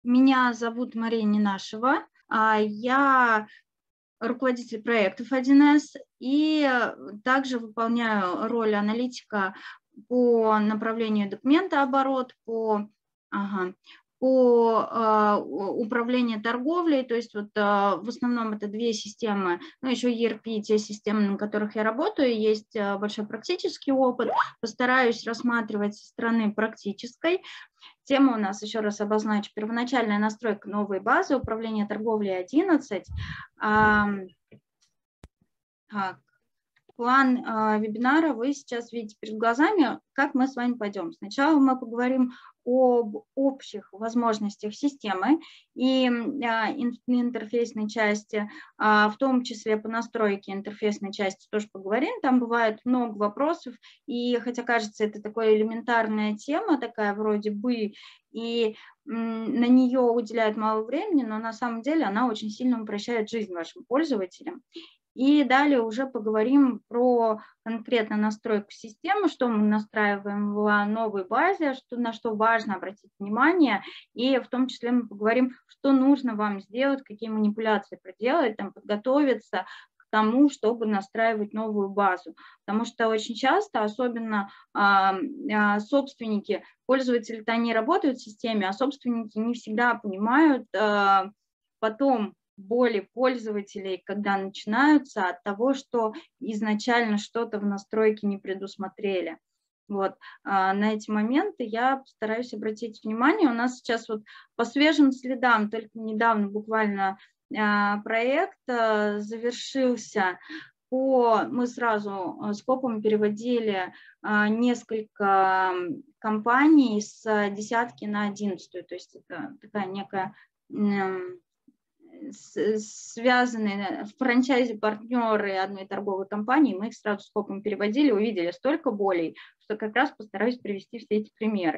Меня зовут Мария Ненашева. Я руководитель проектов 1С и также выполняю роль аналитика по направлению документооборот, по управлению торговлей. То есть вот в основном это две системы, ну еще ERP, те системы, на которых я работаю, есть большой практический опыт. Постараюсь рассматривать со стороны практической. Тема у нас, еще раз обозначу, первоначальная настройка новой базы управления торговлей 11. План вебинара вы сейчас видите перед глазами, как мы с вами пойдем. Сначала мы поговорим об общих возможностях системы и интерфейсной части, в том числе по настройке интерфейсной части тоже поговорим. Там бывает много вопросов, и хотя кажется, это такая элементарная тема, такая вроде бы, и на нее уделяют мало времени, но на самом деле она очень сильно упрощает жизнь вашим пользователям. И далее уже поговорим про конкретно настройку системы, что мы настраиваем в новой базе, на что важно обратить внимание, и в том числе мы поговорим, что нужно вам сделать, какие манипуляции проделать, подготовиться к тому, чтобы настраивать новую базу. Потому что очень часто, особенно собственники, пользователи-то они работают в системе, а собственники не всегда понимают потом, боли пользователей, когда начинаются от того, что изначально что-то в настройке не предусмотрели. Вот. На эти моменты я постараюсь обратить внимание. У нас сейчас вот по свежим следам, только недавно буквально проект завершился. Мы сразу скопом переводили несколько компаний с десятки на 11. То есть это такая некая связанные в франчайзе партнеры одной торговой компании, мы их сразу скопом переводили, увидели столько болей, что как раз постараюсь привести все эти примеры.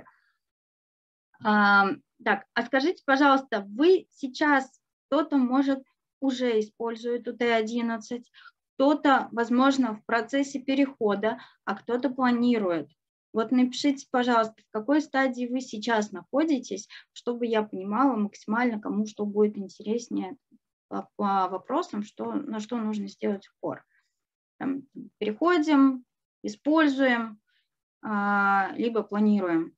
Так, а скажите, пожалуйста, вы сейчас, кто-то, может, уже использует УТ-11, кто-то, возможно, в процессе перехода, а кто-то планирует. Вот напишите, пожалуйста, в какой стадии вы сейчас находитесь, чтобы я понимала максимально, кому что будет интереснее по вопросам, на что нужно сделать упор. Переходим, используем, либо планируем.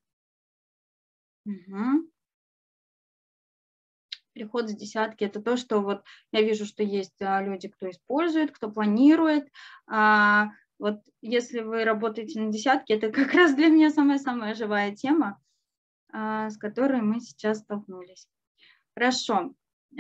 Угу. Переход с десятки – это то, что вот я вижу, что есть люди, кто использует, кто планирует. Вот если вы работаете на десятке, это как раз для меня самая-самая живая тема, с которой мы сейчас столкнулись. Хорошо.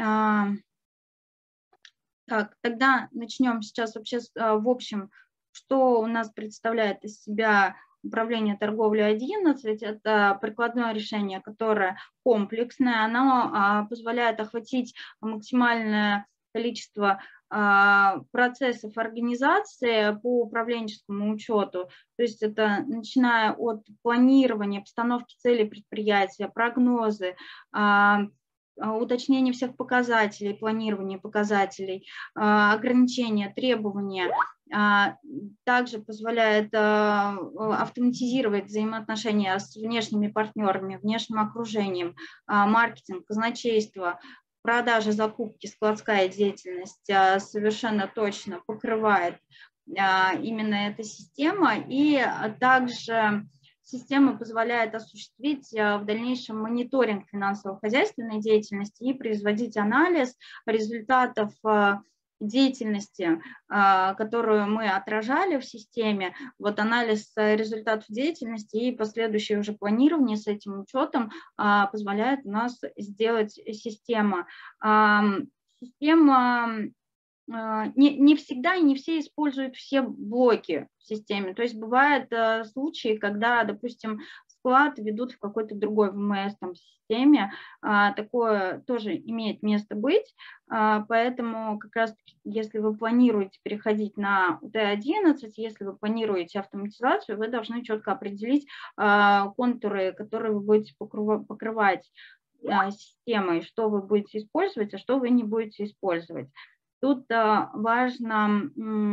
Так, тогда начнем сейчас вообще в общем, что у нас представляет из себя управление торговлей 11. Это прикладное решение, которое комплексное, оно позволяет охватить максимальное количество процессов организации по управленческому учету. То есть это начиная от планирования, постановки целей предприятия, прогнозы, уточнение всех показателей, планирование показателей, ограничения, требования. Также позволяет автоматизировать взаимоотношения с внешними партнерами, внешним окружением, маркетинг, казначейство, продажи, закупки, складская деятельность совершенно точно покрывает именно эта система. И также система позволяет осуществить в дальнейшем мониторинг финансово-хозяйственной деятельности и производить анализ результатов деятельности, которую мы отражали в системе, вот анализ результатов деятельности и последующее уже планирование с этим учетом позволяет у нас сделать система. Система не всегда и не все используют все блоки в системе. То есть бывают случаи, когда, допустим, склад ведут в какой-то другой ВМС системе. Такое тоже имеет место быть. Поэтому как раз если вы планируете переходить на УТ-11, если вы планируете автоматизацию, вы должны четко определить контуры, которые вы будете покрывать системой, что вы будете использовать, а что вы не будете использовать. Тут важно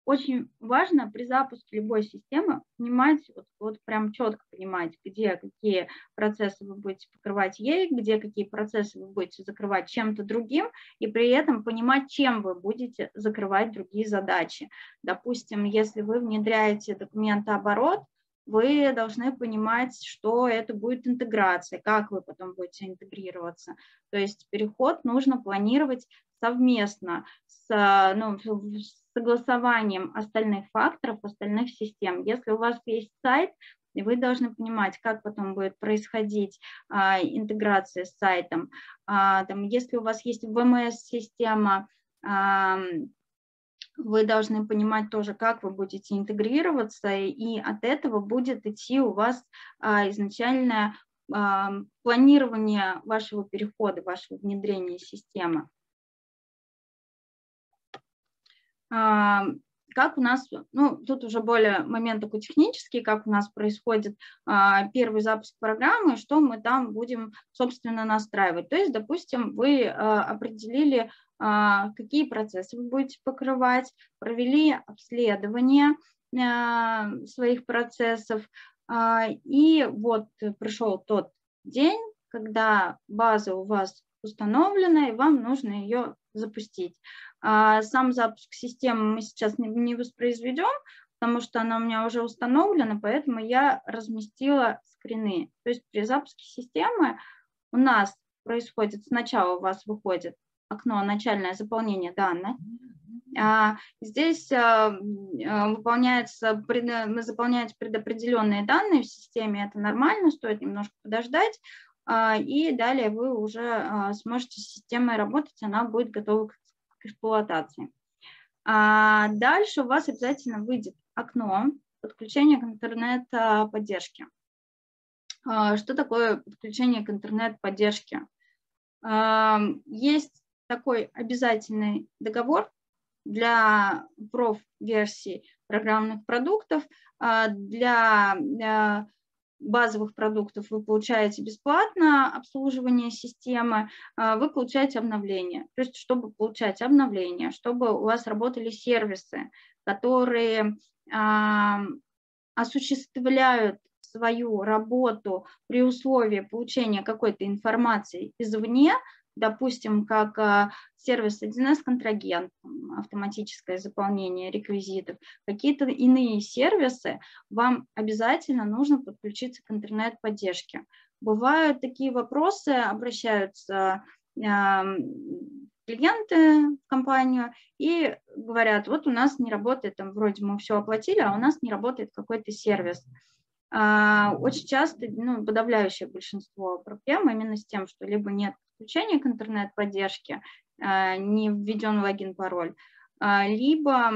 очень важно при запуске любой системы понимать, вот прям четко понимать, где какие процессы вы будете покрывать ей, где какие процессы вы будете закрывать чем-то другим, и при этом понимать, чем вы будете закрывать другие задачи. Допустим, если вы внедряете документооборот, вы должны понимать, что это будет интеграция, как вы потом будете интегрироваться. То есть переход нужно планировать совместно с, ну, с согласованием остальных факторов, остальных систем. Если у вас есть сайт, вы должны понимать, как потом будет происходить интеграция с сайтом. Там, если у вас есть VMS-система, вы должны понимать тоже, как вы будете интегрироваться, и от этого будет идти у вас изначальное планирование вашего перехода, вашего внедрения системы. Как у нас, ну, тут уже более момент такой технический, как у нас происходит первый запуск программы, что мы там будем, собственно, настраивать. То есть, допустим, вы определили, какие процессы вы будете покрывать, провели обследование своих процессов, и вот пришел тот день, когда база у вас установлена, и вам нужно ее запустить. Сам запуск системы мы сейчас не воспроизведем, потому что она у меня уже установлена, поэтому я разместила скрины. То есть при запуске системы у нас происходит, сначала у вас выходит окно «Начальное заполнение данных». Здесь заполняются предопределенные данные в системе, это нормально, стоит немножко подождать, и далее вы уже сможете с системой работать, она будет готова к эксплуатации. Дальше у вас обязательно выйдет окно подключения к интернет-поддержке. Что такое подключение к интернет-поддержке? Есть такой обязательный договор для профверсий программных продуктов. Для базовых продуктов вы получаете бесплатно обслуживание системы, вы получаете обновление. То есть, чтобы получать обновление, чтобы у вас работали сервисы, которые осуществляют свою работу при условии получения какой-то информации извне, допустим, как сервис 1С-контрагент, автоматическое заполнение реквизитов, какие-то иные сервисы, вам обязательно нужно подключиться к интернет-поддержке. Бывают такие вопросы, обращаются клиенты в компанию и говорят, вот у нас не работает, там вроде мы все оплатили, а у нас не работает какой-то сервис. Очень часто, ну, подавляющее большинство проблем именно с тем, что либо нет подключения к интернет-поддержке, не введен логин-пароль, либо,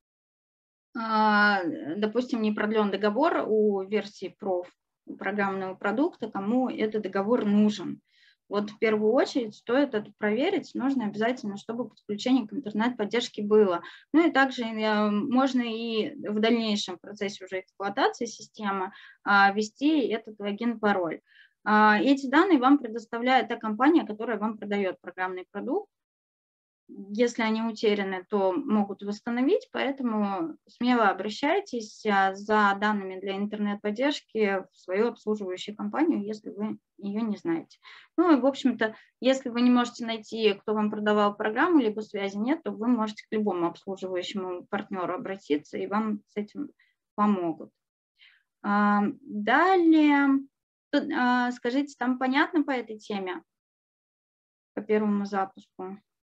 допустим, не продлен договор у версии программного продукта, кому этот договор нужен. Вот в первую очередь стоит это проверить, нужно обязательно, чтобы подключение к интернет-поддержке было. Ну и также можно и в дальнейшем процессе уже эксплуатации системы ввести этот логин-пароль. Эти данные вам предоставляет та компания, которая вам продает программный продукт. Если они утеряны, то могут восстановить, поэтому смело обращайтесь за данными для интернет-поддержки в свою обслуживающую компанию, если вы ее не знаете. Ну и, в общем-то, если вы не можете найти, кто вам продавал программу, либо связи нет, то вы можете к любому обслуживающему партнеру обратиться, и вам с этим помогут. Далее, скажите, там понятно по этой теме, по первому запуску?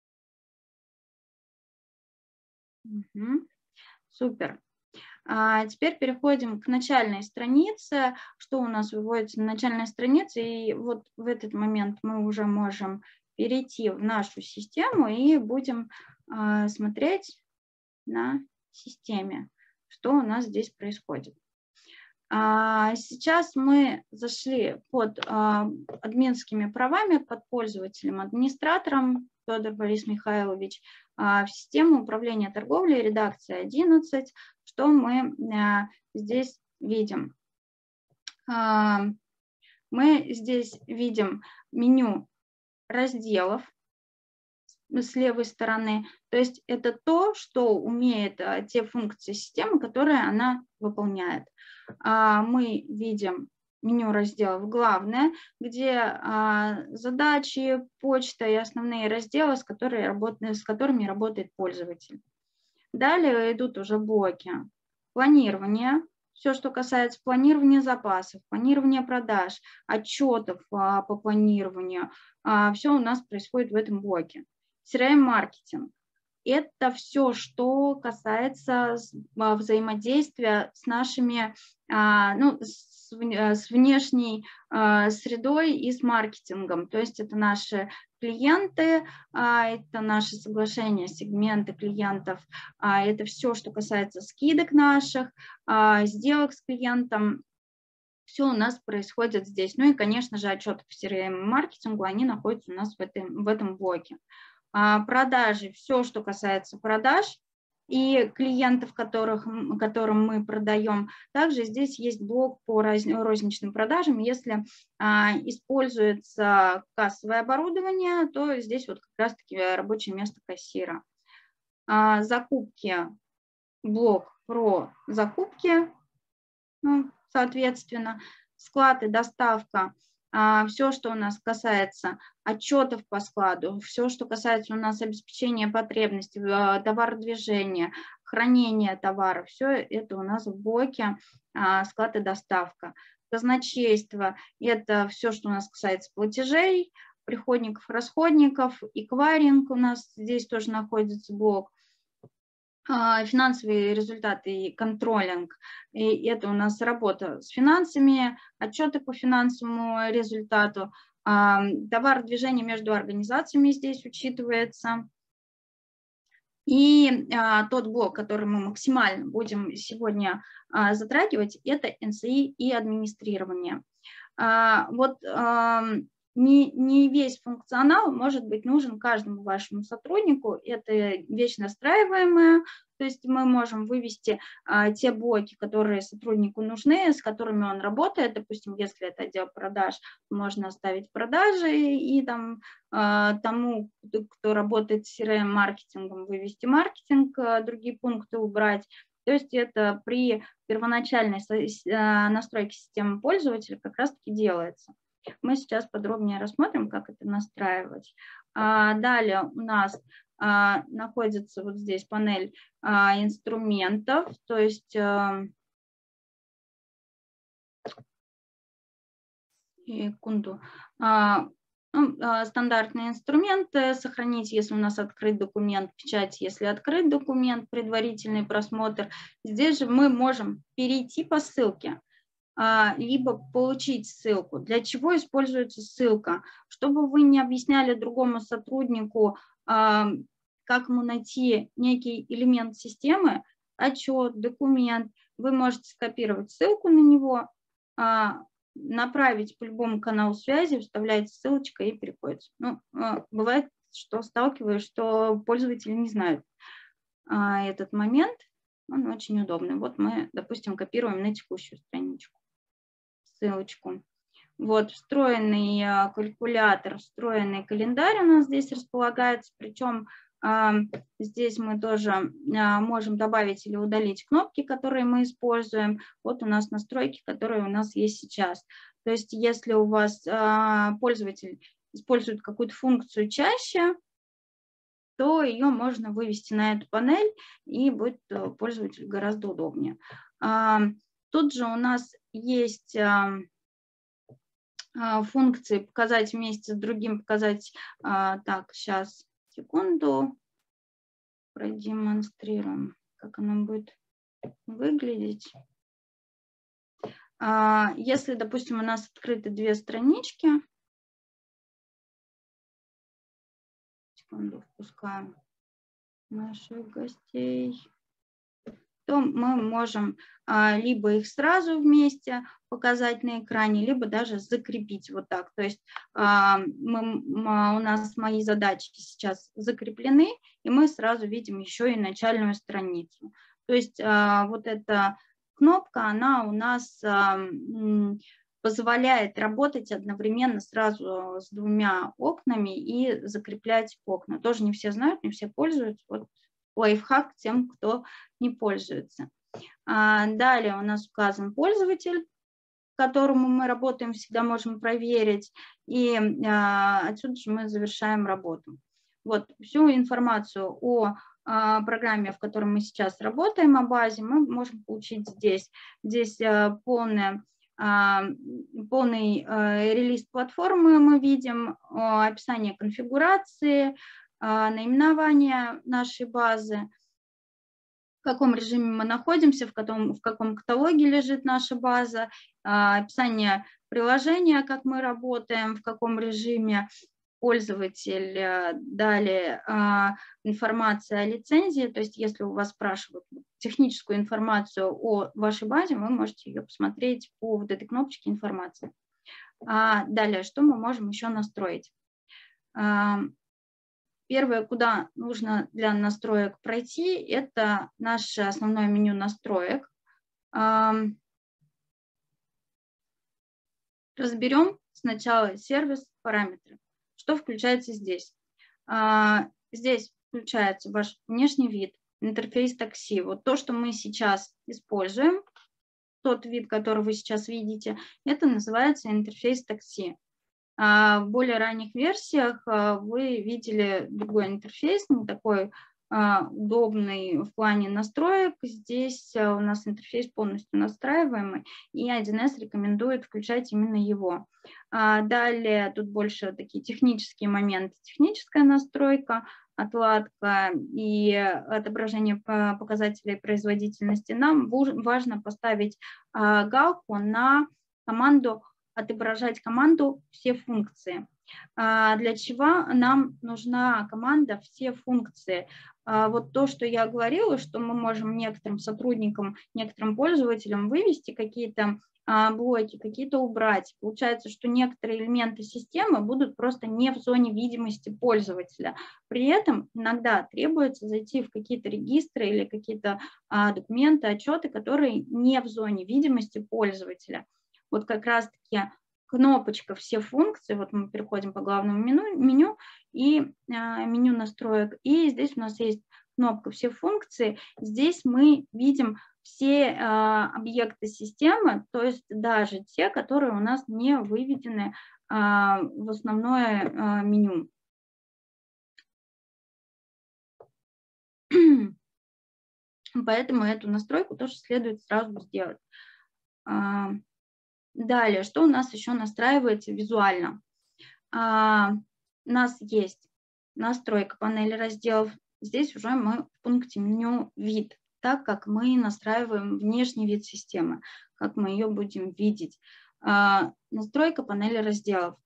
Супер. Теперь переходим к начальной странице. Что у нас выводится на начальной странице? И вот в этот момент мы уже можем перейти в нашу систему и будем смотреть на системе, что у нас здесь происходит. Сейчас мы зашли под админскими правами, под пользователем, администратором Федор Борис Михайлович в систему управления торговлей, редакция 11. Что мы здесь видим? Мы здесь видим меню разделов. с левой стороны. То есть это то, что умеет те функции системы, которые она выполняет. Мы видим меню разделов «Главное», где задачи, почта и основные разделы, с которыми работает пользователь. Далее идут уже блоки планирования, все, что касается планирования запасов, планирования продаж, отчетов по планированию, все у нас происходит в этом блоке. CRM-маркетинг. Это все, что касается взаимодействия с нашими, с внешней средой и с маркетингом. То есть это наши клиенты, это наши соглашения, сегменты клиентов, это все, что касается скидок наших, сделок с клиентом. Все у нас происходит здесь. Ну и, конечно же, отчеты по CRM-маркетингу, они находятся у нас в этом блоке. Продажи, все, что касается продаж и клиентов, которым мы продаем. Также здесь есть блок по розничным продажам. Если используется кассовое оборудование, то здесь вот как раз-таки рабочее место кассира. Закупки, блок про закупки, соответственно, склад и доставка. Все, что у нас касается отчетов по складу, все, что касается у нас обеспечения потребностей, товародвижения, хранения товара, все это у нас в блоке склад и доставка. Казначейство – это все, что у нас касается платежей, приходников, расходников, эквайринг у нас здесь тоже находится блок. Финансовые результаты и контролинг. И это у нас работа с финансами, отчеты по финансовому результату, товародвижение между организациями здесь учитывается. И тот блок, который мы максимально будем сегодня затрагивать, это НСИ и администрирование. Вот не весь функционал может быть нужен каждому вашему сотруднику. Это вещь настраиваемая, то есть мы можем вывести те блоки, которые сотруднику нужны, с которыми он работает. Допустим, если это отдел продаж, можно оставить продажи и там тому, кто работает с CRM-маркетингом, вывести маркетинг, другие пункты убрать. То есть это при первоначальной настройке системы пользователя как раз-таки делается. Мы сейчас подробнее рассмотрим, как это настраивать. Далее у нас находится вот здесь панель инструментов, то есть секунду. Стандартные инструменты, сохранить, если у нас открыт документ, печать, если открыт документ, предварительный просмотр. Здесь же мы можем перейти по ссылке, либо получить ссылку. Для чего используется ссылка? Чтобы вы не объясняли другому сотруднику, как ему найти некий элемент системы, отчет, документ, вы можете скопировать ссылку на него, направить по любому каналу связи, вставляете ссылочка и переходите. Ну, бывает, что сталкиваюсь, что пользователи не знают этот момент, он очень удобный. Вот мы, допустим, копируем на текущую страничку ссылочку. Вот встроенный калькулятор, встроенный календарь у нас здесь располагается, причем здесь мы тоже можем добавить или удалить кнопки, которые мы используем. Вот у нас настройки, которые у нас есть сейчас. То есть если у вас пользователь использует какую-то функцию чаще, то ее можно вывести на эту панель, и будет пользователю гораздо удобнее. Тут же у нас есть функции показать вместе с другим, показать, так, сейчас, секунду, продемонстрируем, как оно будет выглядеть. Если, допустим, у нас открыты две странички, секунду, впускаем наших гостей, то мы можем либо их сразу вместе показать на экране, либо даже закрепить вот так. То есть у нас мои задачи сейчас закреплены, и мы сразу видим еще и начальную страницу. То есть вот эта кнопка, она у нас позволяет работать одновременно сразу с двумя окнами и закреплять окна. Тоже не все знают, не все пользуются. Вот лайфхак тем, кто не пользуется. Далее у нас указан пользователь, которому мы работаем, всегда можем проверить, и отсюда же мы завершаем работу. Вот всю информацию о программе, в которой мы сейчас работаем, о базе, мы можем получить здесь. Здесь полный релиз платформы мы видим, описание конфигурации, наименование нашей базы, в каком режиме мы находимся, в каком каталоге лежит наша база, описание приложения, как мы работаем, в каком режиме пользователь, далее информация о лицензии, то есть если у вас спрашивают техническую информацию о вашей базе, вы можете ее посмотреть по вот этой кнопочке информации. Далее, что мы можем еще настроить? Первое, куда нужно для настроек пройти, это наше основное меню настроек. Разберем сначала сервис, параметры. Что включается здесь? Здесь включается ваш внешний вид, интерфейс такси. Вот то, что мы сейчас используем, тот вид, который вы сейчас видите, это называется интерфейс такси. В более ранних версиях вы видели другой интерфейс, не такой удобный в плане настроек. Здесь у нас интерфейс полностью настраиваемый, и 1С рекомендует включать именно его. Далее тут больше такие технические моменты. Техническая настройка, отладка и отображение показателей производительности. Нам важно поставить галку на команду отображать команду «Все функции». Для чего нам нужна команда «Все функции»? Вот то, что я говорила, что мы можем некоторым сотрудникам, некоторым пользователям вывести какие-то блоки, какие-то убрать. Получается, что некоторые элементы системы будут просто не в зоне видимости пользователя. При этом иногда требуется зайти в какие-то регистры или какие-то документы, отчеты, которые не в зоне видимости пользователя. Вот как раз-таки кнопочка «Все функции», вот мы переходим по главному меню и меню настроек, и здесь у нас есть кнопка «Все функции». Здесь мы видим все объекты системы, то есть даже те, которые у нас не выведены в основное меню. Поэтому эту настройку тоже следует сразу сделать. Далее, что у нас еще настраивается визуально? У нас есть настройка панели разделов. Здесь уже мы в пункте меню «Вид», так как мы настраиваем внешний вид системы, как мы ее будем видеть. Настройка панели разделов.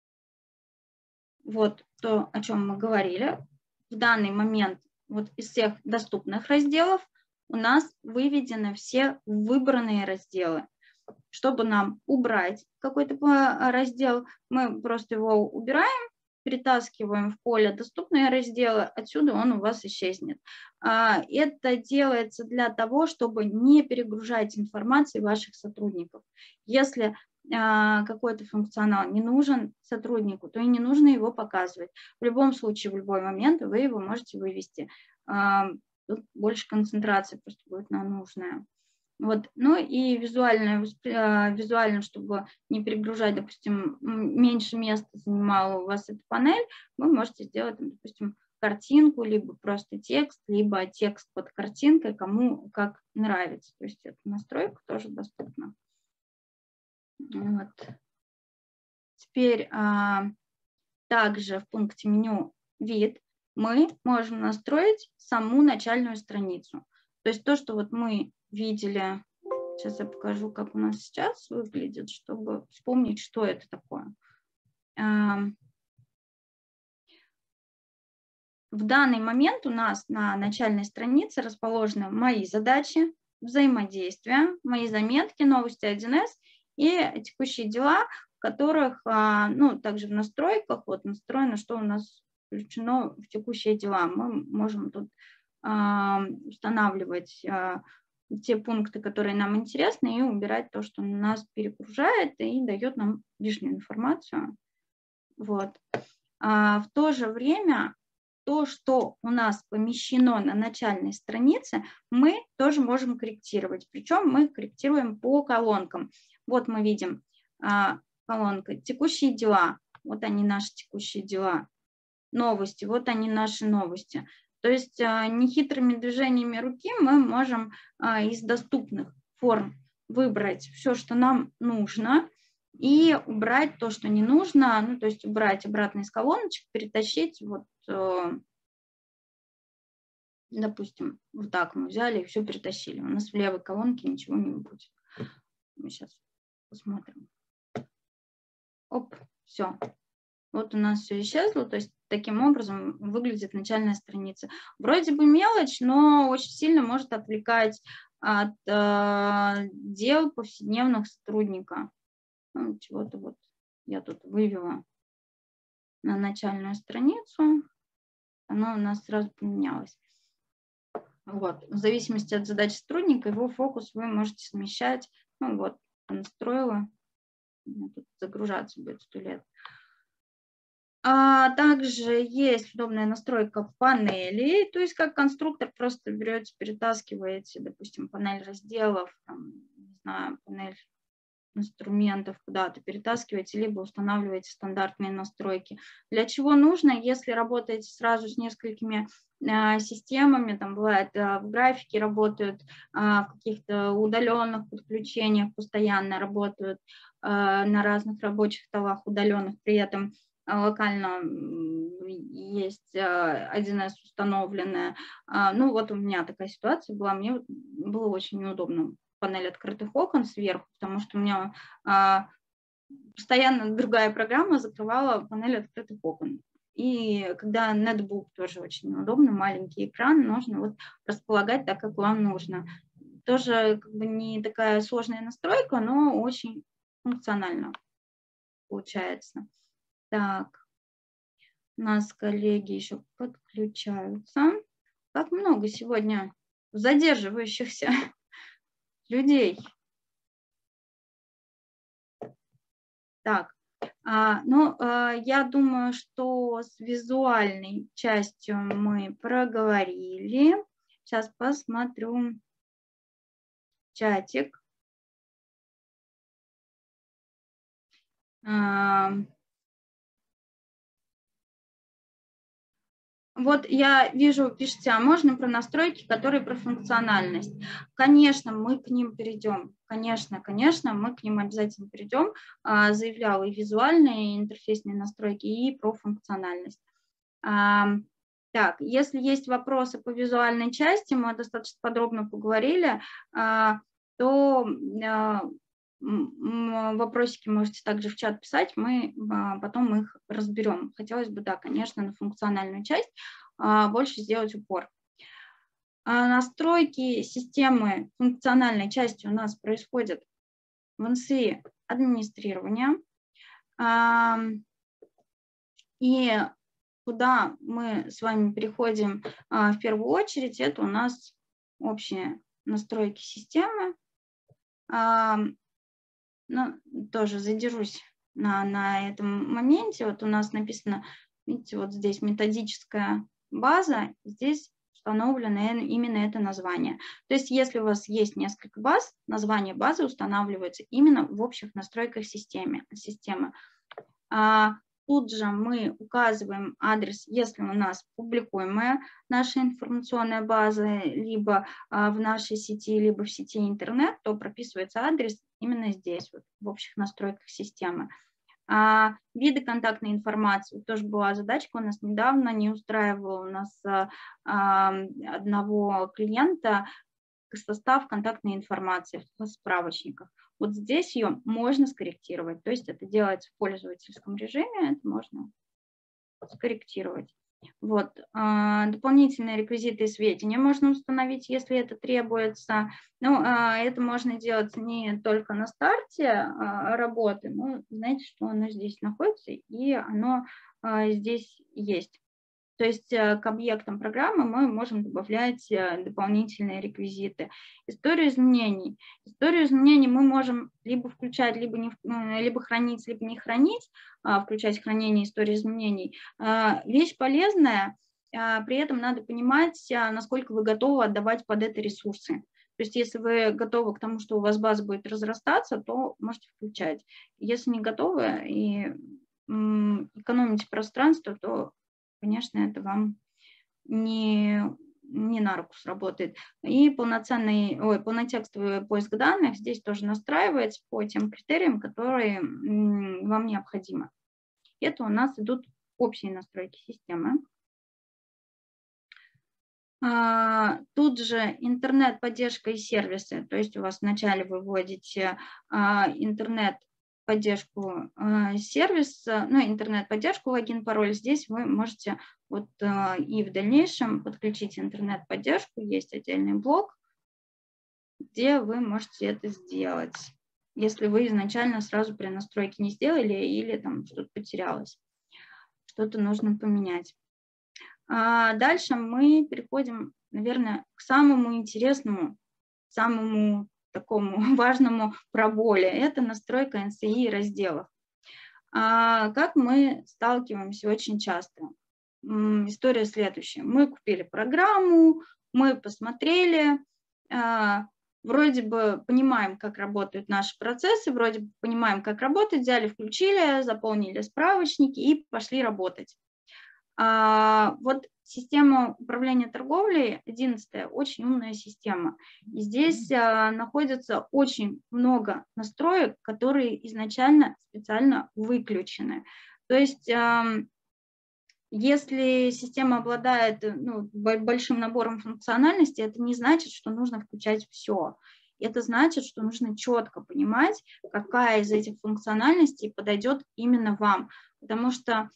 Вот то, о чем мы говорили. В данный момент вот из всех доступных разделов у нас выведены все выбранные разделы. Чтобы нам убрать какой-то раздел, мы просто его убираем, перетаскиваем в поле «Доступные разделы», отсюда он у вас исчезнет. Это делается для того, чтобы не перегружать информацией ваших сотрудников. Если какой-то функционал не нужен сотруднику, то и не нужно его показывать. В любом случае, в любой момент вы его можете вывести. Тут больше концентрации просто будет на нужное. Вот. Ну и визуально, чтобы не перегружать, допустим, меньше места занимала у вас эта панель, вы можете сделать, допустим, картинку, либо просто текст, либо текст под картинкой, кому как нравится. То есть эта настройка тоже доступна. Вот. Теперь также в пункте меню «Вид» мы можем настроить саму начальную страницу. То есть то, что вот мы видели, сейчас я покажу, как у нас сейчас выглядит, чтобы вспомнить, что это такое. В данный момент у нас на начальной странице расположены мои задачи, взаимодействия, мои заметки, новости 1С и текущие дела, в которых, ну, также в настройках, вот настроено, что у нас включено в текущие дела. Мы можем тут устанавливать те пункты, которые нам интересны, и убирать то, что нас перегружает и дает нам лишнюю информацию. Вот. В то же время то, что у нас помещено на начальной странице, мы тоже можем корректировать. Причем мы корректируем по колонкам. Вот мы видим колонка «Текущие дела». Вот они, наши текущие дела. Новости. Вот они, наши новости. То есть нехитрыми движениями руки мы можем из доступных форм выбрать все, что нам нужно, и убрать то, что не нужно, ну, то есть убрать обратно из колоночек, перетащить, вот, допустим, вот так мы взяли и все перетащили. У нас в левой колонке ничего не будет. Мы сейчас посмотрим. Оп, все. Вот у нас все исчезло, то есть таким образом выглядит начальная страница. Вроде бы мелочь, но очень сильно может отвлекать от дел повседневных сотрудника. Ну, чего-то вот я тут вывела на начальную страницу, оно у нас сразу поменялось. Вот. В зависимости от задач сотрудника, его фокус вы можете смещать. Ну вот, настроила. Тут загружаться будет 100 лет. Также есть удобная настройка панелей, то есть как конструктор просто берете, перетаскиваете, допустим, панель разделов, там, не знаю, панель инструментов куда-то перетаскиваете, либо устанавливаете стандартные настройки. Для чего нужно, если работаете сразу с несколькими системами, там бывает в графике работают, в каких-то удаленных подключениях постоянно работают на разных рабочих столах удаленных, при этом локально есть 1С установленная. Ну вот у меня такая ситуация была, мне было очень неудобно панель открытых окон сверху, потому что у меня постоянно другая программа закрывала панель открытых окон. И когда нетбук тоже очень неудобно, маленький экран, нужно вот располагать так, как вам нужно. Тоже как бы не такая сложная настройка, но очень функционально получается. Так, у нас коллеги еще подключаются. Как много сегодня задерживающихся людей. Так, я думаю, что с визуальной частью мы проговорили. Сейчас посмотрю чатик. Вот я вижу, пишите, а можно про настройки, которые про функциональность? Конечно, мы к ним перейдем. Конечно, мы к ним обязательно перейдем. Заявляла и визуальные, и интерфейсные настройки, и про функциональность. Так, если есть вопросы по визуальной части, мы достаточно подробно поговорили, то вопросики можете также в чат писать, мы потом их разберем. Хотелось бы, да, конечно, на функциональную часть больше сделать упор. Настройки системы функциональной части у нас происходят в НСИ администрирования. И куда мы с вами переходим в первую очередь, это у нас общие настройки системы. Ну, тоже задержусь на этом моменте. Вот у нас написано, видите, вот здесь методическая база, здесь установлено именно это название. То есть если у вас есть несколько баз, название базы устанавливается именно в общих настройках системы. Тут же мы указываем адрес, если у нас публикуемая наша информационная база, либо в нашей сети, либо в сети интернет, то прописывается адрес именно здесь, вот, в общих настройках системы. Виды контактной информации. Тоже была задачка у нас недавно, не устраивала у нас одного клиента состав контактной информации в справочниках. Вот здесь ее можно скорректировать, то есть это делается в пользовательском режиме, это можно скорректировать. Вот. Дополнительные реквизиты и сведения можно установить, если это требуется. Ну, это можно делать не только на старте работы, но знаете, что оно здесь находится, и оно здесь есть. То есть к объектам программы мы можем добавлять дополнительные реквизиты. Историю изменений. Историю изменений мы можем либо включать, либо хранить, либо не хранить, включать хранение истории изменений. Вещь полезная, при этом надо понимать, насколько вы готовы отдавать под это ресурсы. То есть если вы готовы к тому, что у вас база будет разрастаться, то можете включать. Если не готовы и экономите пространство, то, конечно, это вам не на руку сработает. И полнотекстовый поиск данных здесь тоже настраивается по тем критериям, которые вам необходимы. Это у нас идут общие настройки системы. Тут же интернет-поддержка и сервисы. То есть у вас вначале вы вводите интернет-поддержку сервис, интернет-поддержку, логин, пароль. Здесь вы можете и в дальнейшем подключить интернет-поддержку. Есть отдельный блок, где вы можете это сделать, если вы изначально сразу при настройке не сделали или там что-то потерялось, что-то нужно поменять. Дальше мы переходим, наверное, к самому интересному, самому такому важному проболе. Это настройка NCI разделов. Как мы сталкиваемся очень часто? История следующая. Мы купили программу, мы посмотрели, вроде бы понимаем, как работают наши процессы, вроде бы понимаем, как работать, взяли, включили, заполнили справочники и пошли работать. Вот система управления торговлей, 11-я, очень умная система. И здесь находится очень много настроек, которые изначально специально выключены. То есть если система обладает большим набором функциональности, это не значит, что нужно включать все. Это значит, что нужно четко понимать, какая из этих функциональностей подойдет именно вам. Потому что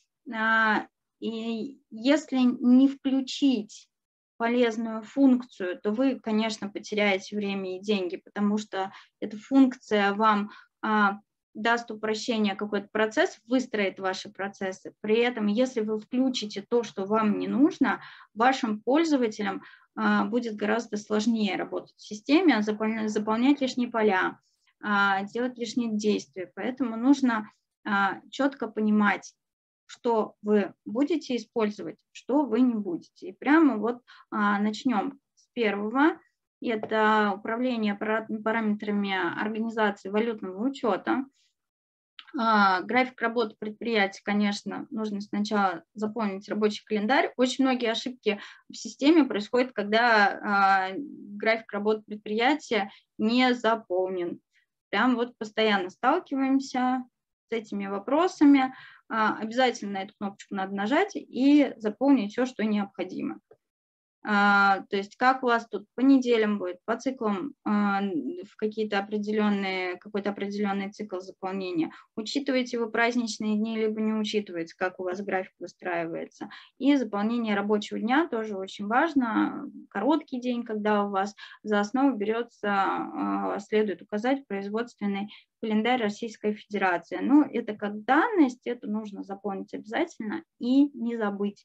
и если не включить полезную функцию, то вы, конечно, потеряете время и деньги, потому что эта функция вам даст упрощение какой-то процесс, выстроит ваши процессы. При этом, если вы включите то, что вам не нужно, вашим пользователям будет гораздо сложнее работать в системе, заполнять лишние поля, делать лишние действия. Поэтому нужно четко понимать, что вы будете использовать, что вы не будете. И прямо начнем с первого. Это управление параметрами организации валютного учета. График работы предприятия, конечно, нужно сначала заполнить рабочий календарь. Очень многие ошибки в системе происходят, когда график работы предприятия не заполнен. Прям постоянно сталкиваемся с этими вопросами. Обязательно на эту кнопочку надо нажать и заполнить все, что необходимо. То есть как у вас тут по неделям будет, по циклам, в какой-то определенный цикл заполнения. Учитываете вы праздничные дни, либо не учитываете, как у вас график выстраивается. И заполнение рабочего дня тоже очень важно. Короткий день, когда у вас за основу берется, следует указать производственный календарь Российской Федерации. Но это как данность, это нужно заполнить обязательно и не забыть.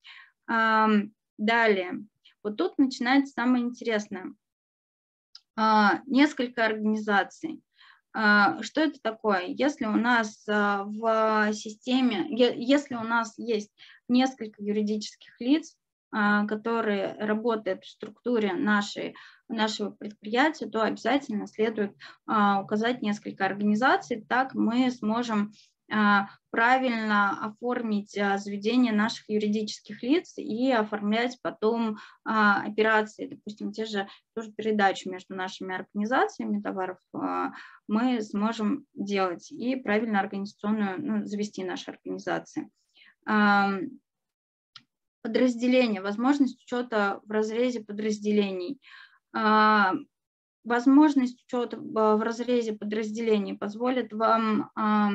Далее, тут начинается самое интересное. Несколько организаций. Что это такое? Если у нас в системе, если у нас есть несколько юридических лиц, которые работают в структуре нашего предприятия, то обязательно следует указать несколько организаций. Так мы сможем правильно оформить заведение наших юридических лиц и оформлять потом операции, допустим, тоже передачу между нашими организациями товаров мы сможем делать и правильно организационную, завести наши организации. Подразделения, возможность учета в разрезе подразделений. Возможность учета в разрезе подразделений позволит вам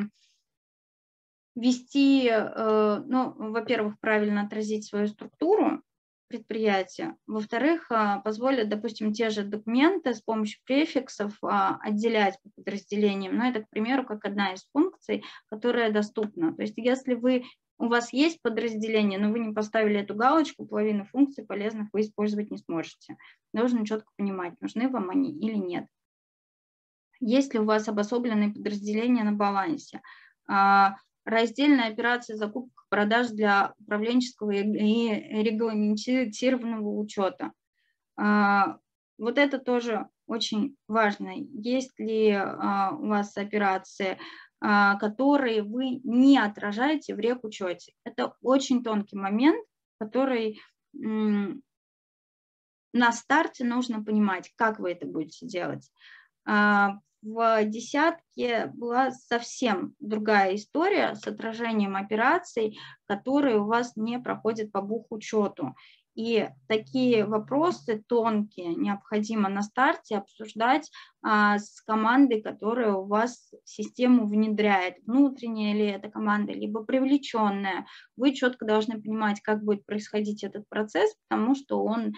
вести, во-первых, правильно отразить свою структуру предприятия, во-вторых, позволит, допустим, те же документы с помощью префиксов отделять по подразделениям. Но это, к примеру, как одна из функций, которая доступна. То есть если вы у вас есть подразделение, но вы не поставили эту галочку, половину функций полезных вы использовать не сможете. Нужно четко понимать, нужны вам они или нет. Есть ли у вас обособленные подразделения на балансе? Раздельная операция закупок, продаж для управленческого и регламентированного учета. Вот это тоже очень важно. Есть ли у вас операции, которые вы не отражаете в рекучете? Это очень тонкий момент, который на старте нужно понимать, как вы это будете делать. В десятке была совсем другая история с отражением операций, которые у вас не проходят по бухучету. И такие вопросы тонкие необходимо на старте обсуждать с командой, которая у вас систему внедряет. Внутренняя ли это команда, либо привлеченная. Вы четко должны понимать, как будет происходить этот процесс, потому что он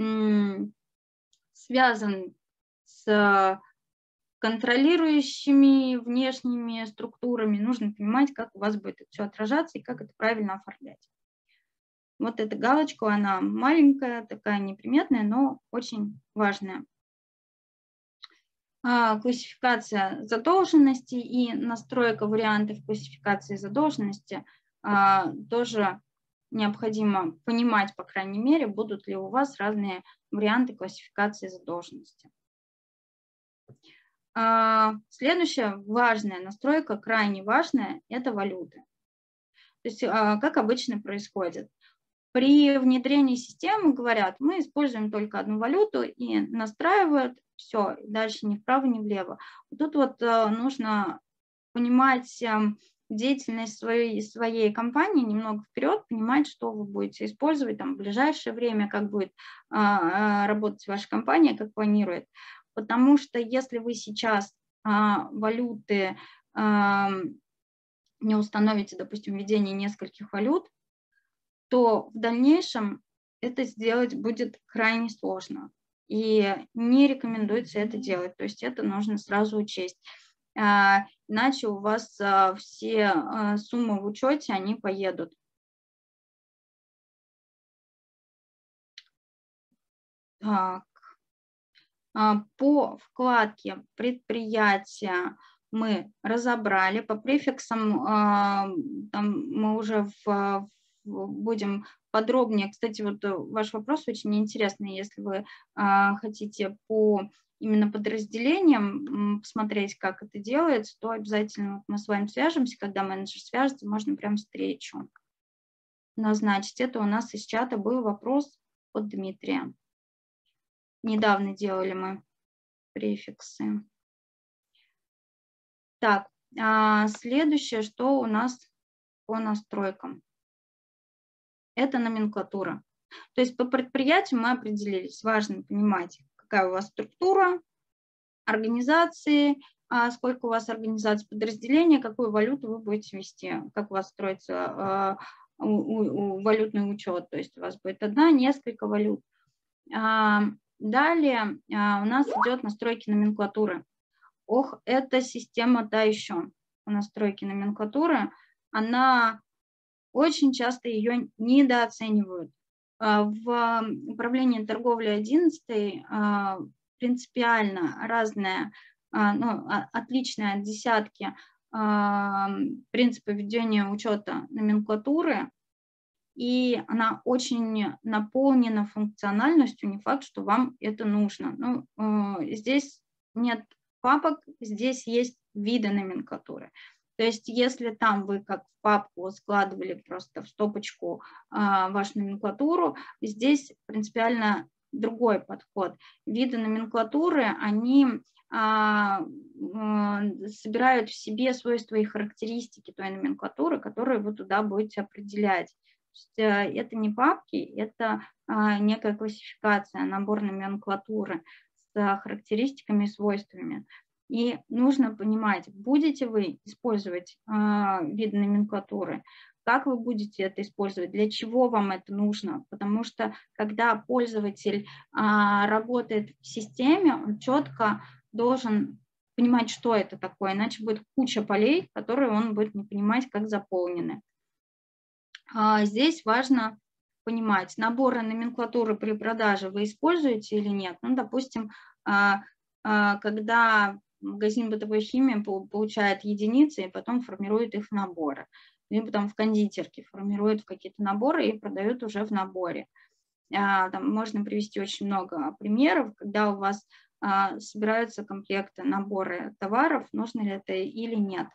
связан с контролирующими внешними структурами. Нужно понимать, как у вас будет это все отражаться и как это правильно оформлять. Вот эта галочка, она маленькая, такая неприметная, но очень важная. Классификация задолженности и настройка вариантов классификации задолженности тоже необходимо понимать, по крайней мере, будут ли у вас разные варианты классификации задолженности. Следующая важная настройка, крайне важная, это валюты. То есть, как обычно происходит. При внедрении системы говорят, мы используем только одну валюту и настраивают, все, дальше ни вправо, ни влево. Тут вот нужно понимать деятельность своей компании немного вперед, понимать, что вы будете использовать там, в ближайшее время, как будет работать ваша компания, как планирует. Потому что если вы сейчас валюты не установите, допустим, введение нескольких валют, то в дальнейшем это сделать будет крайне сложно. И не рекомендуется это делать. То есть это нужно сразу учесть. Иначе у вас все суммы в учете, они поедут. Так. По вкладке предприятия мы разобрали, по префиксам там мы уже будем подробнее. Кстати, вот ваш вопрос очень интересный, если вы хотите по именно подразделениям посмотреть, как это делается, то обязательно мы с вами свяжемся, когда менеджер свяжется, можно прям встречу назначить. Это у нас из чата был вопрос от Дмитрия. Недавно делали мы префиксы. Так, следующее, что у нас по настройкам. Это номенклатура. То есть по предприятию мы определились. Важно понимать, какая у вас структура организации, сколько у вас организаций подразделения, какую валюту вы будете вести, как у вас строится валютный учет. То есть у вас будет одна, несколько валют. Далее у нас идет настройки номенклатуры. Ох, эта система та еще по настройке номенклатуры. Она очень часто ее недооценивают. В управлении торговлей 11 принципиально разная, отличная от десятки принципы ведения учета номенклатуры. И она очень наполнена функциональностью, не факт, что вам это нужно. Здесь нет папок, здесь есть виды номенклатуры. То есть если там вы как в папку складывали просто в стопочку вашу номенклатуру, здесь принципиально другой подход. Виды номенклатуры, они собирают в себе свойства и характеристики той номенклатуры, которую вы туда будете определять. Это не папки, это некая классификация, набор номенклатуры с характеристиками и свойствами. И нужно понимать, будете вы использовать виды номенклатуры, как вы будете это использовать, для чего вам это нужно. Потому что когда пользователь работает в системе, он четко должен понимать, что это такое, иначе будет куча полей, которые он будет не понимать, как заполнены. Здесь важно понимать, наборы номенклатуры при продаже вы используете или нет. Ну, допустим, когда магазин бытовой химии получает единицы и потом формирует их в наборы, либо там в кондитерке формируют какие-то наборы и продают уже в наборе. Там можно привести очень много примеров, когда у вас собираются комплекты, наборы товаров, нужно ли это или нет.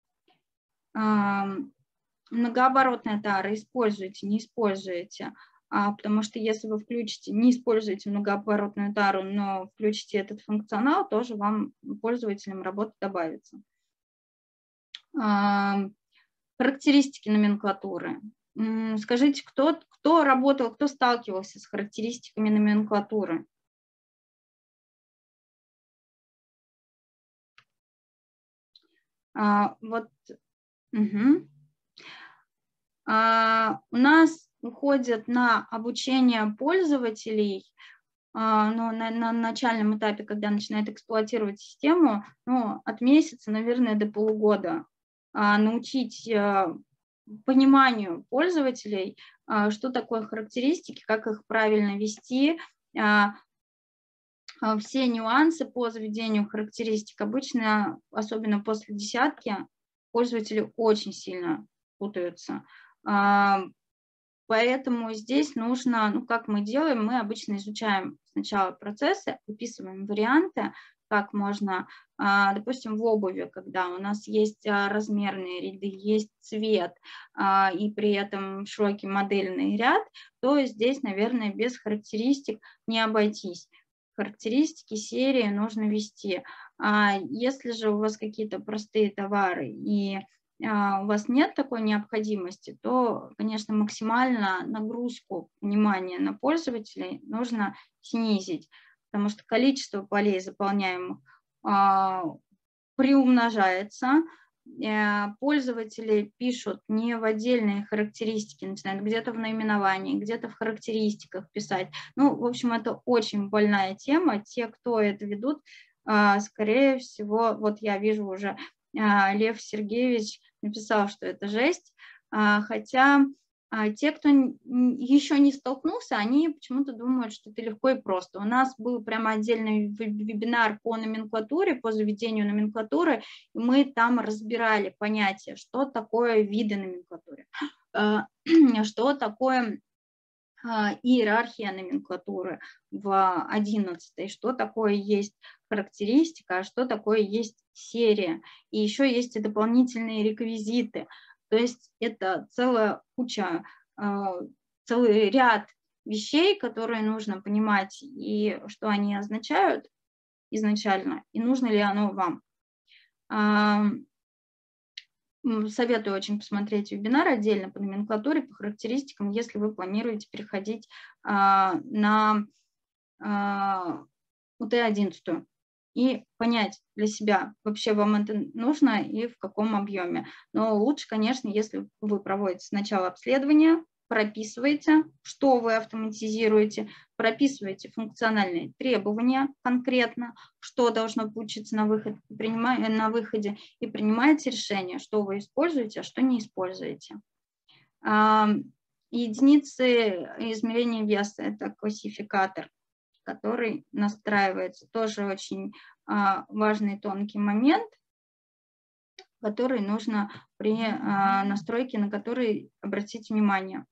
Многооборотные тары используете, не используете, потому что если вы не используете многооборотную тару, но включите этот функционал, тоже вам, пользователям, работа добавится. Характеристики номенклатуры. Скажите, кто работал, кто сталкивался с характеристиками номенклатуры? Вот. Угу. У нас уходят на обучение пользователей, но на начальном этапе, когда начинают эксплуатировать систему, от месяца, наверное, до полугода, научить пониманию пользователей, что такое характеристики, как их правильно вести, все нюансы по заведению характеристик. Обычно, особенно после десятки, пользователи очень сильно путаются. Поэтому здесь нужно, как мы делаем, мы обычно изучаем сначала процессы, выписываем варианты, как можно, допустим, в обуви, когда у нас есть размерные ряды, есть цвет и при этом широкий модельный ряд, то здесь, наверное, без характеристик не обойтись. Характеристики серии нужно вести. Если же у вас какие-то простые товары и у вас нет такой необходимости, то, конечно, максимально нагрузку внимания на пользователей нужно снизить, потому что количество полей заполняемых приумножается, пользователи пишут не в отдельные характеристики, начинают где-то в наименовании, где-то в характеристиках писать. В общем, это очень больная тема. Те, кто это ведут, скорее всего, вот я вижу уже, Лев Сергеевич написал, что это жесть, хотя те, кто еще не столкнулся, они почему-то думают, что это легко и просто. У нас был прямо отдельный вебинар по номенклатуре, по заведению номенклатуры, и мы там разбирали понятие, что такое виды номенклатуры, что такое иерархия номенклатуры в 11, что такое есть характеристика, что такое есть серия. И еще есть и дополнительные реквизиты. То есть это целая куча, целый ряд вещей, которые нужно понимать, и что они означают изначально, и нужно ли оно вам. Советую очень посмотреть вебинар отдельно по номенклатуре, по характеристикам, если вы планируете переходить на УТ-11 и понять для себя, вообще вам это нужно и в каком объеме. Но лучше, конечно, если вы проводите сначала обследование, прописываете, что вы автоматизируете, прописываете функциональные требования конкретно, что должно получиться на выходе, и принимаете решение, что вы используете, а что не используете. Единицы измерения веса – это классификатор, который настраивается. Тоже очень важный тонкий момент, который нужно при настройке, на который обратить внимание.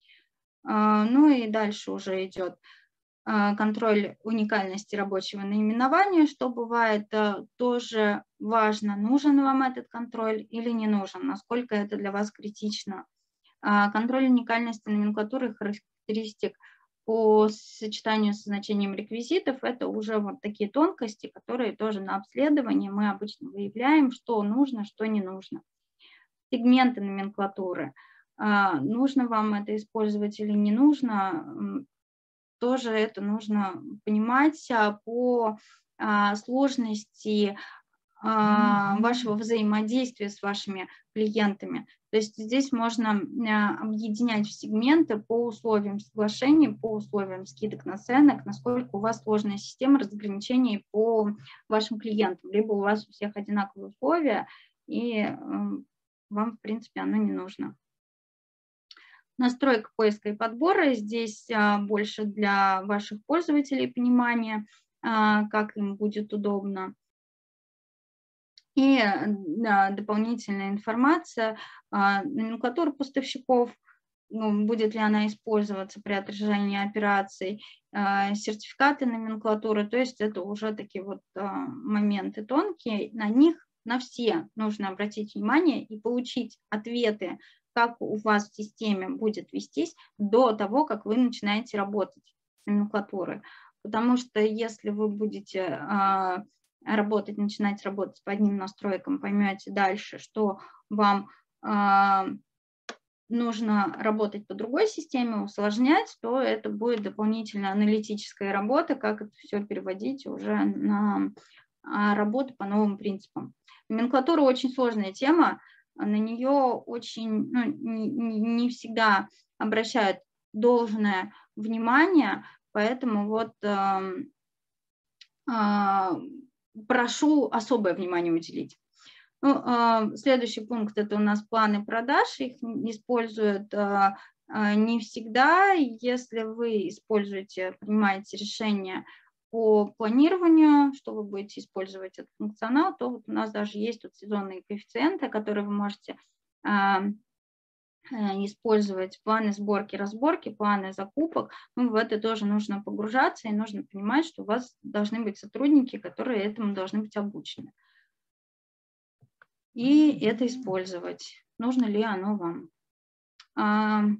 И дальше уже идет контроль уникальности рабочего наименования, что бывает тоже важно, нужен вам этот контроль или не нужен, насколько это для вас критично. Контроль уникальности номенклатуры и характеристик по сочетанию со значением реквизитов – это уже вот такие тонкости, которые тоже на обследовании мы обычно выявляем, что нужно, что не нужно. Сегменты номенклатуры. Нужно вам это использовать или не нужно, тоже это нужно понимать по сложности вашего взаимодействия с вашими клиентами. То есть здесь можно объединять в сегменты по условиям соглашений, по условиям скидок наценок, насколько у вас сложная система разграничений по вашим клиентам. Либо у вас у всех одинаковые условия, и вам, в принципе, оно не нужно. Настройка поиска и подбора. Здесь больше для ваших пользователей понимания, как им будет удобно. И дополнительная информация, номенклатура поставщиков, будет ли она использоваться при отражении операций, сертификаты номенклатуры, то есть это уже такие вот моменты тонкие, на них, на все нужно обратить внимание и получить ответы, как у вас в системе будет вестись до того, как вы начинаете работать с номенклатурой. Потому что если вы будете начинать работать по одним настройкам, поймете дальше, что вам нужно работать по другой системе, усложнять, то это будет дополнительная аналитическая работа, как это все переводить уже на работу по новым принципам. Номенклатура очень сложная тема, на нее очень не всегда обращают должное внимание, поэтому вот прошу особое внимание уделить. Следующий пункт – это у нас планы продаж. Их используют не всегда. Если вы принимаете решение по планированию, что вы будете использовать этот функционал, то вот у нас даже есть тут сезонные коэффициенты, которые вы можете использовать, планы сборки, разборки, планы закупок. В это тоже нужно погружаться, и нужно понимать, что у вас должны быть сотрудники, которые этому должны быть обучены. И это использовать. Нужно ли оно вам?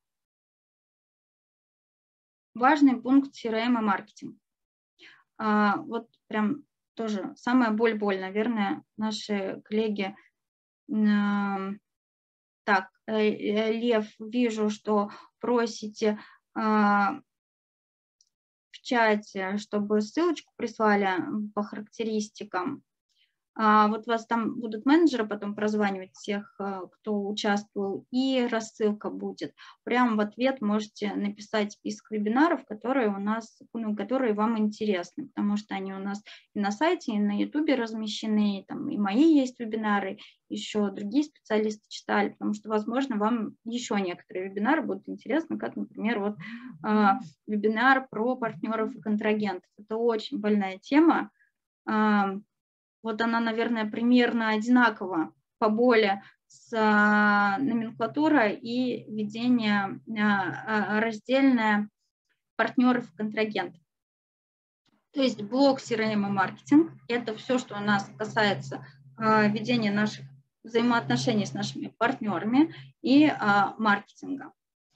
Важный пункт CRM и маркетинг. Вот прям тоже самая боль, наверное, наши коллеги. Так, Лев, вижу, что просите в чате, чтобы ссылочку прислали по характеристикам. Вот вас там будут менеджеры потом прозванивать всех, кто участвовал, и рассылка будет. Прямо в ответ можете написать список вебинаров, которые у нас, которые вам интересны, потому что они у нас и на сайте, и на YouTube размещены, там и мои есть вебинары, еще другие специалисты читали, потому что, возможно, вам еще некоторые вебинары будут интересны, как, например, вот вебинар про партнеров и контрагентов. Это очень больная тема. Вот она, наверное, примерно одинакова по боли с номенклатурой и ведение раздельное партнеров и контрагентов. То есть блок CRM и маркетинг – это все, что у нас касается ведения наших взаимоотношений с нашими партнерами и маркетинга.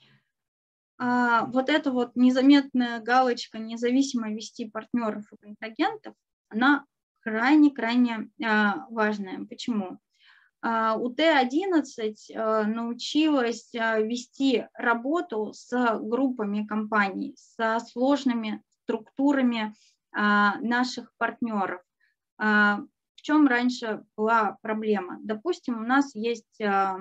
Вот эта вот незаметная галочка «Независимо вести партнеров и контрагентов», она крайне важная. Почему? У Т11 научилась вести работу с группами компаний, со сложными структурами наших партнеров. В чем раньше была проблема? Допустим, у нас есть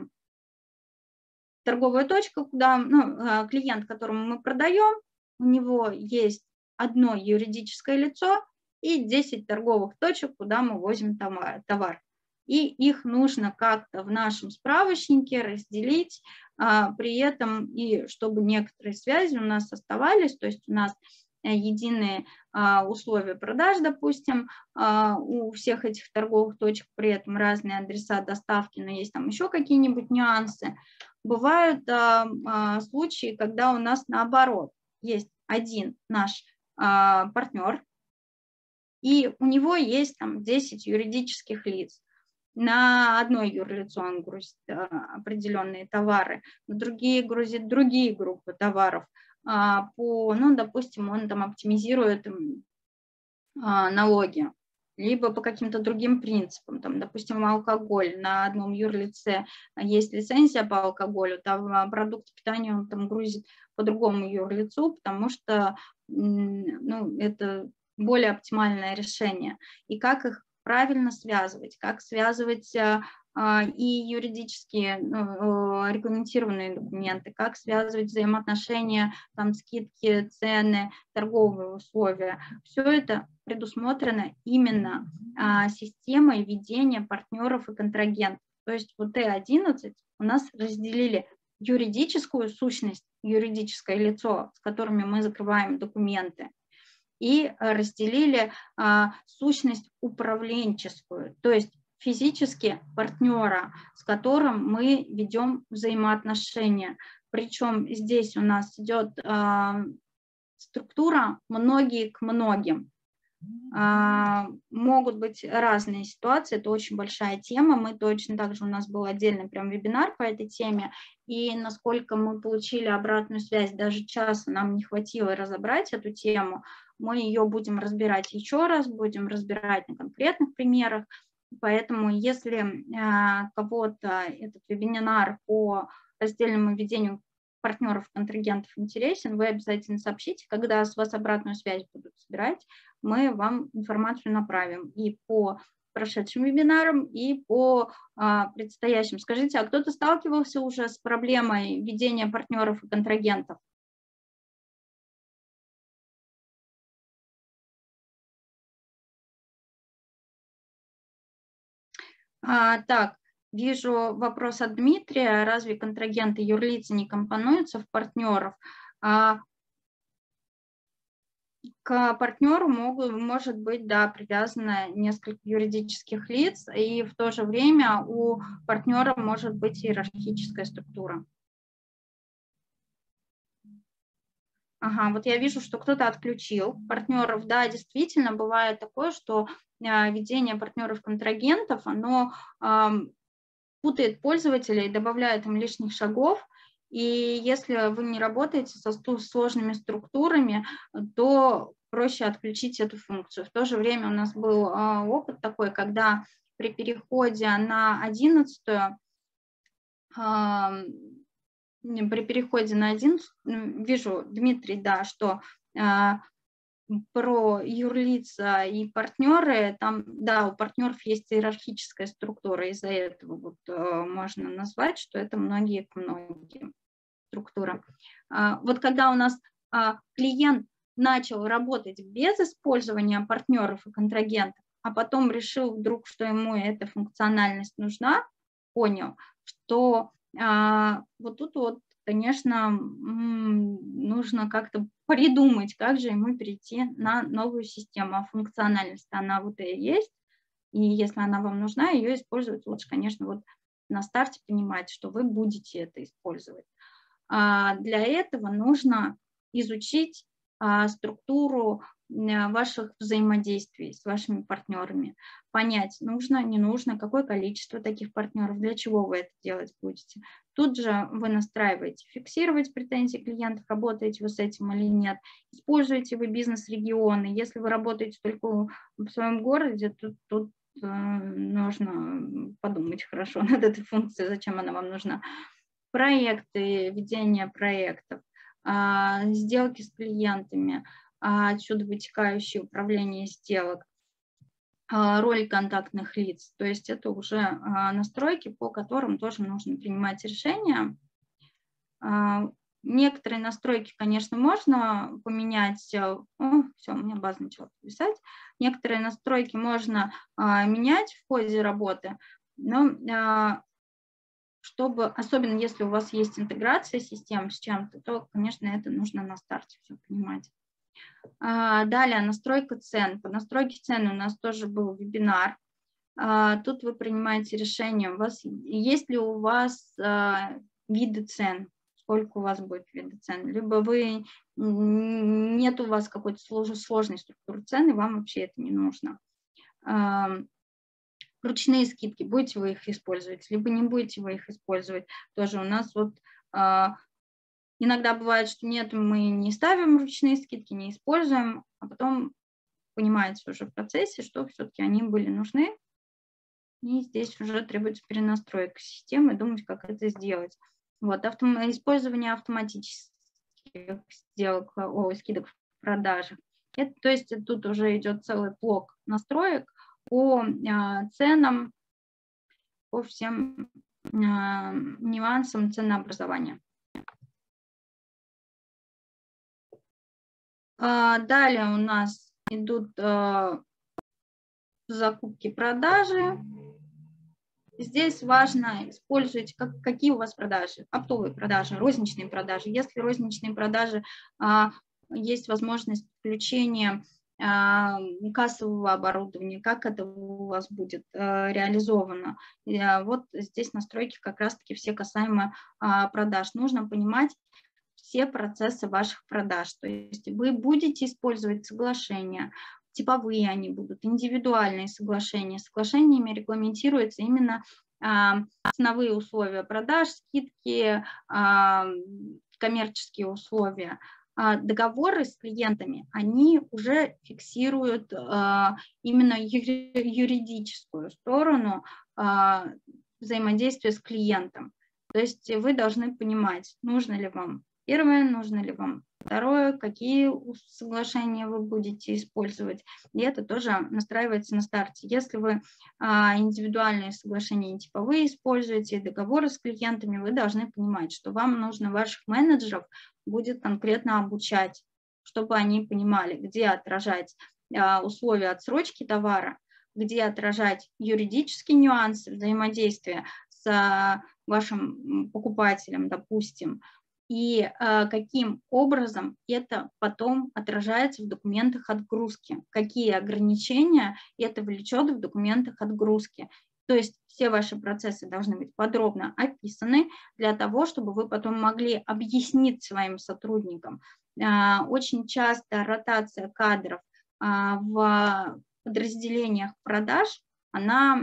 торговая точка, куда клиент, которому мы продаем, у него есть одно юридическое лицо и 10 торговых точек, куда мы возим товар. И их нужно как-то в нашем справочнике разделить, при этом и чтобы некоторые связи у нас оставались, то есть у нас единые условия продаж, допустим, у всех этих торговых точек, при этом разные адреса доставки, но есть там еще какие-нибудь нюансы. Бывают случаи, когда у нас наоборот есть один наш партнер, и у него есть там 10 юридических лиц. На одно юрлицо он грузит определенные товары, на другие грузит другие группы товаров. Допустим, он там оптимизирует налоги, либо по каким-то другим принципам. Там, допустим, алкоголь. На одном юрлице есть лицензия по алкоголю, там продукты питания он там грузит по другому юрлицу, потому что это более оптимальное решение. И как их правильно связывать, как связывать и юридические регламентированные документы, как связывать взаимоотношения, там, скидки, цены, торговые условия. Все это предусмотрено именно системой ведения партнеров и контрагентов. То есть вот Т11 у нас разделили юридическую сущность, юридическое лицо, с которыми мы закрываем документы, и разделили сущность управленческую, то есть физически партнера, с которым мы ведем взаимоотношения. Причем здесь у нас идет структура многие к многим. Могут быть разные ситуации, это очень большая тема. Мы точно так же, у нас был отдельный прям вебинар по этой теме, и насколько мы получили обратную связь, даже часа нам не хватило разобрать эту тему, мы ее будем разбирать еще раз, будем разбирать на конкретных примерах. Поэтому если кого-то этот вебинар по раздельному ведению партнеров-контрагентов интересен, вы обязательно сообщите, когда с вас обратную связь будут собирать, мы вам информацию направим и по прошедшим вебинарам, и по предстоящим. Скажите, а кто-то сталкивался уже с проблемой ведения партнеров и контрагентов? Так, вижу вопрос от Дмитрия. Разве контрагенты юрлицы не компонуются в партнеров? К партнеру может быть, да, привязано несколько юридических лиц, и в то же время у партнера может быть иерархическая структура. Ага, вот я вижу, что кто-то отключил партнеров. Да, действительно, бывает такое, что ведение партнеров-контрагентов, оно путает пользователей, добавляет им лишних шагов. И если вы не работаете со сложными структурами, то проще отключить эту функцию. В то же время у нас был опыт такой, когда при переходе на 11-ю, вижу, Дмитрий, да, что про юрлица и партнеры, там, да, у партнеров есть иерархическая структура, из-за этого вот можно назвать, что это многие к многим структура. Вот когда у нас клиент начал работать без использования партнеров и контрагентов, а потом решил вдруг, что ему эта функциональность нужна, понял, что вот тут вот, конечно, нужно как-то придумать, как же ему перейти на новую систему. А функциональность, она вот и есть, и если она вам нужна, ее использовать лучше, конечно, вот на старте понимать, что вы будете это использовать. Для этого нужно изучить структуру ваших взаимодействий с вашими партнерами, понять, нужно, не нужно, какое количество таких партнеров, для чего вы это делать будете. Тут же вы настраиваете, фиксировать претензии клиентов, работаете вы с этим или нет, используете вы бизнес-регионы. Если вы работаете только в своем городе, тут нужно подумать хорошо над этой функцией, зачем она вам нужна. Проекты, ведение проектов, сделки с клиентами, отсюда вытекающее управление сделок, роль контактных лиц. То есть это уже настройки, по которым тоже нужно принимать решения. Некоторые настройки, конечно, можно поменять. Все, у меня база начала писать. Некоторые настройки можно менять в ходе работы, но чтобы, особенно если у вас есть интеграция систем с чем-то, то, конечно, это нужно на старте все понимать. Далее, настройка цен. По настройке цен у нас тоже был вебинар. Тут вы принимаете решение, есть ли у вас виды цен, сколько у вас будет виды цен, либо нет у вас какой-то сложной структуры цен, и вам вообще это не нужно. Ручные скидки, будете вы их использовать, либо не будете вы их использовать. Тоже у нас вот иногда бывает, что нет, мы не ставим ручные скидки, не используем, а потом понимаете уже в процессе, что все-таки они были нужны. И здесь уже требуется перенастроек системы, думать, как это сделать. Вот, использование автоматических сделок, скидок в продаже. То есть тут уже идет целый блок настроек по ценам, по всем нюансам ценообразования. Далее у нас идут закупки-продажи. Здесь важно использовать, какие у вас продажи, оптовые продажи, розничные продажи. Если розничные продажи, есть возможность включения кассового оборудования, как это у вас будет реализовано. Вот здесь настройки как раз-таки все касаемо продаж. Нужно понимать все процессы ваших продаж. То есть вы будете использовать соглашения, типовые они будут, индивидуальные соглашения. Соглашениями регламентируются именно ценовые условия продаж, скидки, коммерческие условия. Договоры с клиентами, они уже фиксируют именно юридическую сторону взаимодействия с клиентом. То есть вы должны понимать, нужно ли вам первое, нужно ли вам второе, какие соглашения вы будете использовать. И это тоже настраивается на старте. Если вы индивидуальные соглашения типовые используете, договоры с клиентами, вы должны понимать, что вам нужно ваших менеджеров будет конкретно обучать, чтобы они понимали, где отражать условия отсрочки товара, где отражать юридические нюансы взаимодействия с вашим покупателем, допустим, и каким образом это потом отражается в документах отгрузки, какие ограничения это влечет в документах отгрузки. То есть все ваши процессы должны быть подробно описаны для того, чтобы вы потом могли объяснить своим сотрудникам. Очень часто ротация кадров в подразделениях продаж, она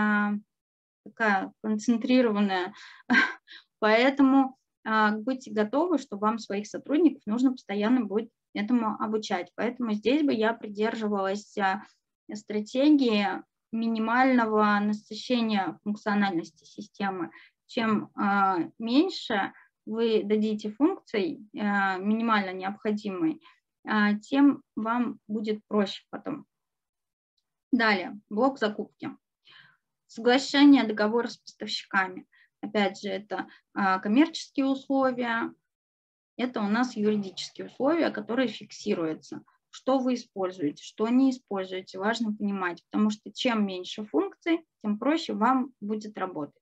такая концентрированная, поэтому будьте готовы, что вам своих сотрудников нужно постоянно будет этому обучать. Поэтому здесь бы я придерживалась стратегии минимального насыщения функциональности системы. Чем меньше вы дадите функций минимально необходимой, тем вам будет проще потом. Далее, блок закупки. Соглашение договора с поставщиками. Опять же, это коммерческие условия, это у нас юридические условия, которые фиксируются. Что вы используете, что не используете, важно понимать, потому что чем меньше функций, тем проще вам будет работать.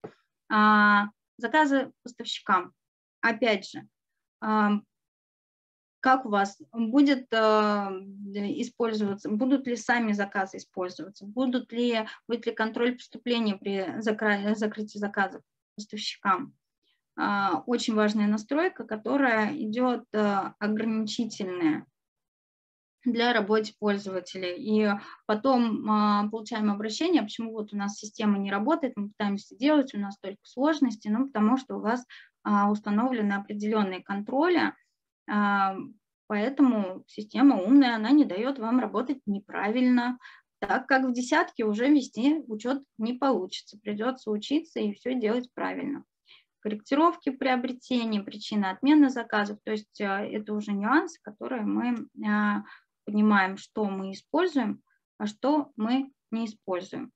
Заказы поставщикам. Опять же, как у вас будет использоваться, будут ли сами заказы использоваться, будет ли контроль поступления при закрытии заказов поставщикам. Очень важная настройка, которая идет ограничительная для работы пользователей. И потом получаем обращение, почему вот у нас система не работает, мы пытаемся делать, у нас только сложности, ну, потому что у вас установлены определенные контроли, поэтому система умная, она не дает вам работать неправильно, так как в десятке уже вести учет не получится, придется учиться и все делать правильно. Корректировки приобретения, причины отмены заказов, то есть это уже нюансы, которые мы понимаем, что мы используем, а что мы не используем.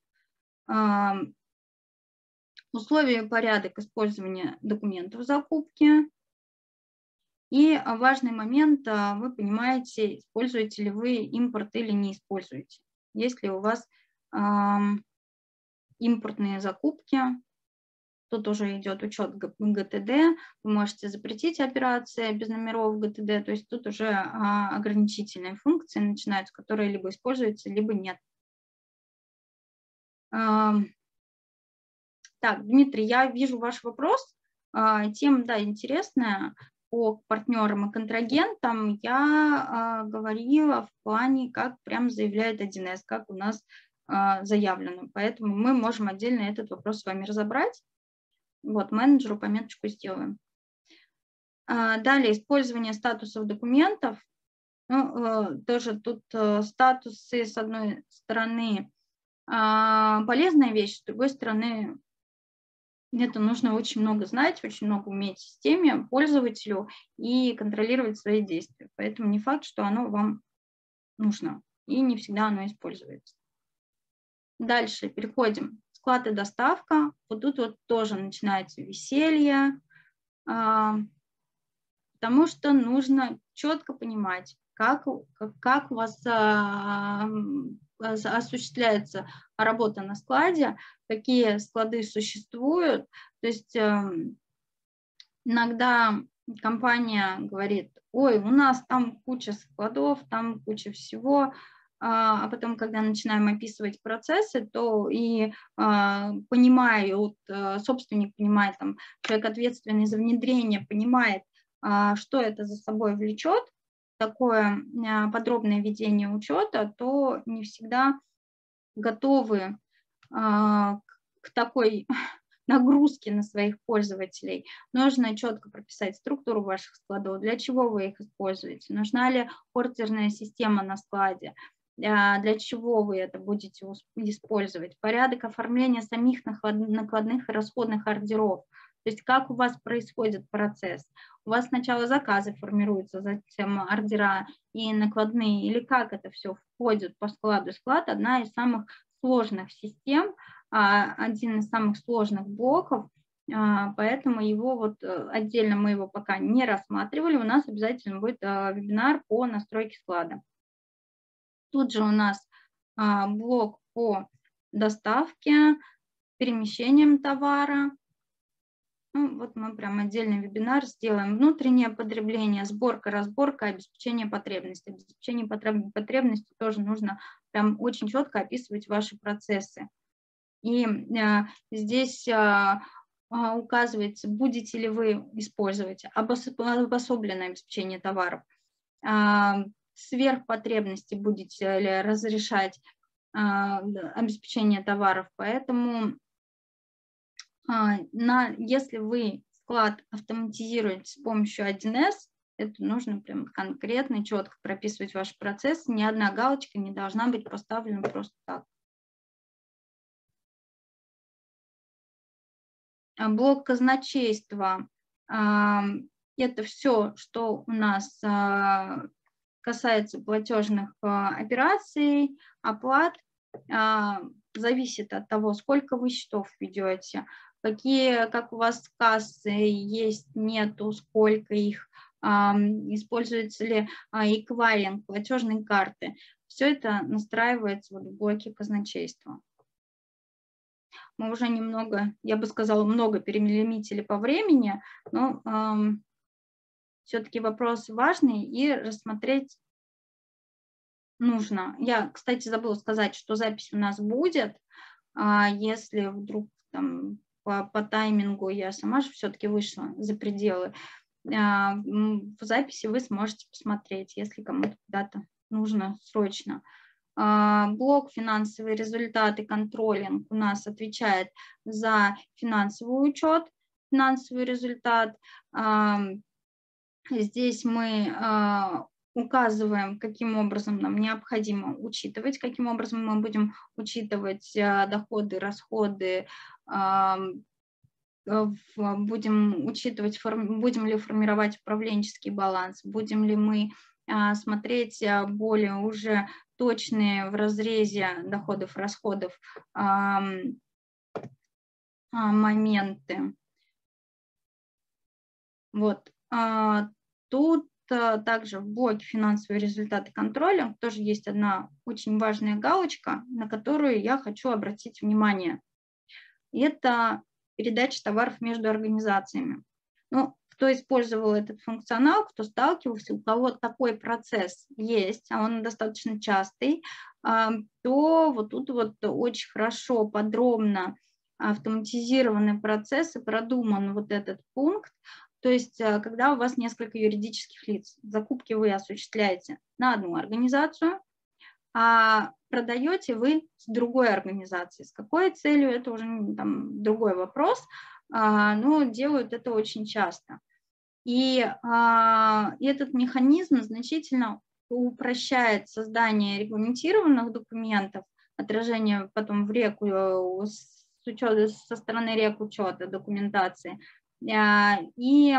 Условия и порядок использования документов закупки. И важный момент, вы понимаете, используете ли вы импорт или не используете. Если у вас импортные закупки, тут уже идет учет ГТД, вы можете запретить операции без номеров ГТД, то есть тут уже ограничительные функции начинаются, которые либо используются, либо нет. Так, Дмитрий, я вижу ваш вопрос. Тема, да, интересная. По партнерам и контрагентам я говорила в плане, как прям заявляет 1С, как у нас заявлено. Поэтому мы можем отдельно этот вопрос с вами разобрать. Вот, менеджеру пометочку сделаем. Далее, использование статусов документов. Ну, тоже тут статусы, с одной стороны, полезная вещь, с другой стороны, это нужно очень много знать, очень много уметь в системе, пользователю и контролировать свои действия. Поэтому не факт, что оно вам нужно, и не всегда оно используется. Дальше переходим. Склад и доставка. Вот тут вот тоже начинается веселье, потому что нужно четко понимать, как у вас осуществляется работа на складе, какие склады существуют. То есть иногда компания говорит: ой, у нас там куча складов, там куча всего, а потом, когда начинаем описывать процессы, то и понимаю, собственник понимает, там, человек, ответственный за внедрение, понимает, что это за собой влечет, такое подробное ведение учета, то не всегда готовы к такой нагрузки на своих пользователей. Нужно четко прописать структуру ваших складов, для чего вы их используете, нужна ли ордерная система на складе, для чего вы это будете использовать, порядок оформления самих накладных и расходных ордеров, то есть как у вас происходит процесс. У вас сначала заказы формируются, затем ордера и накладные, или как это все входит по складу. Склад – одна из самых сложных систем, один из самых сложных блоков, поэтому его вот отдельно мы его пока не рассматривали. У нас обязательно будет вебинар по настройке склада. Тут же у нас блок по доставке, перемещениям товара. Ну, вот мы прям отдельный вебинар сделаем. Внутреннее потребление, сборка, разборка, обеспечение потребностей. Обеспечение потребностей тоже нужно прям очень четко описывать ваши процессы. И здесь указывается, будете ли вы использовать обособленное обеспечение товаров, сверхпотребности будете ли разрешать обеспечение товаров. Поэтому если вы склад автоматизируете с помощью 1С, это нужно прям конкретно, четко прописывать ваш процесс. Ни одна галочка не должна быть поставлена просто так. Блок казначейства – это все, что у нас касается платежных операций, оплат. Зависит от того, сколько вы счетов ведете, как у вас кассы есть, нету, сколько их, используется ли эквайринг, платежные карты. Все это настраивается в блоке казначейства. Мы уже немного, я бы сказала, много перелимитили по времени, но все-таки вопрос важный и рассмотреть нужно. Я, кстати, забыла сказать, что запись у нас будет. Если вдруг там по таймингу я сама же все-таки вышла за пределы, в записи вы сможете посмотреть, если кому-то куда-то нужно срочно. Блок «Финансовые результаты», контролинг у нас отвечает за финансовый учет, финансовый результат. Здесь мы указываем, каким образом нам необходимо учитывать, каким образом мы будем учитывать доходы, расходы, будем учитывать, будем ли формировать управленческий баланс, будем ли мы смотреть более уже точные в разрезе доходов, расходов моменты. Вот. Тут также в блоке «Финансовые результаты контроля» тоже есть одна очень важная галочка, на которую я хочу обратить внимание. Это передача товаров между организациями. Ну, кто использовал этот функционал, кто сталкивался, у кого такой процесс есть, а он достаточно частый, то вот тут вот очень хорошо, подробно автоматизированы процессы, продуман вот этот пункт. То есть, когда у вас несколько юридических лиц, закупки вы осуществляете на одну организацию, а продаете вы с другой организацией. С какой целью, это уже там другой вопрос, но делают это очень часто. И этот механизм значительно упрощает создание регламентированных документов, отражение потом в реку со стороны рек учета документации, и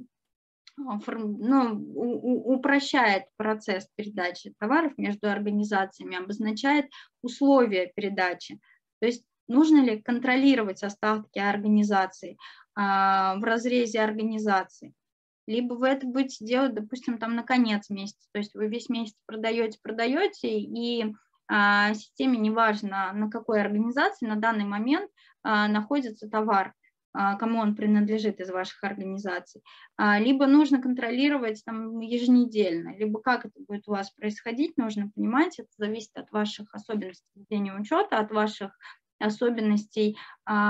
упрощает процесс передачи товаров между организациями, обозначает условия передачи. То есть нужно ли контролировать остатки организации в разрезе организации, либо вы это будете делать, допустим, там на конец месяца, то есть вы весь месяц продаете, и системе, неважно на какой организации на данный момент находится товар, кому он принадлежит из ваших организаций, либо нужно контролировать там еженедельно, либо как это будет у вас происходить, нужно понимать, это зависит от ваших особенностей ведения учета, от ваших особенностей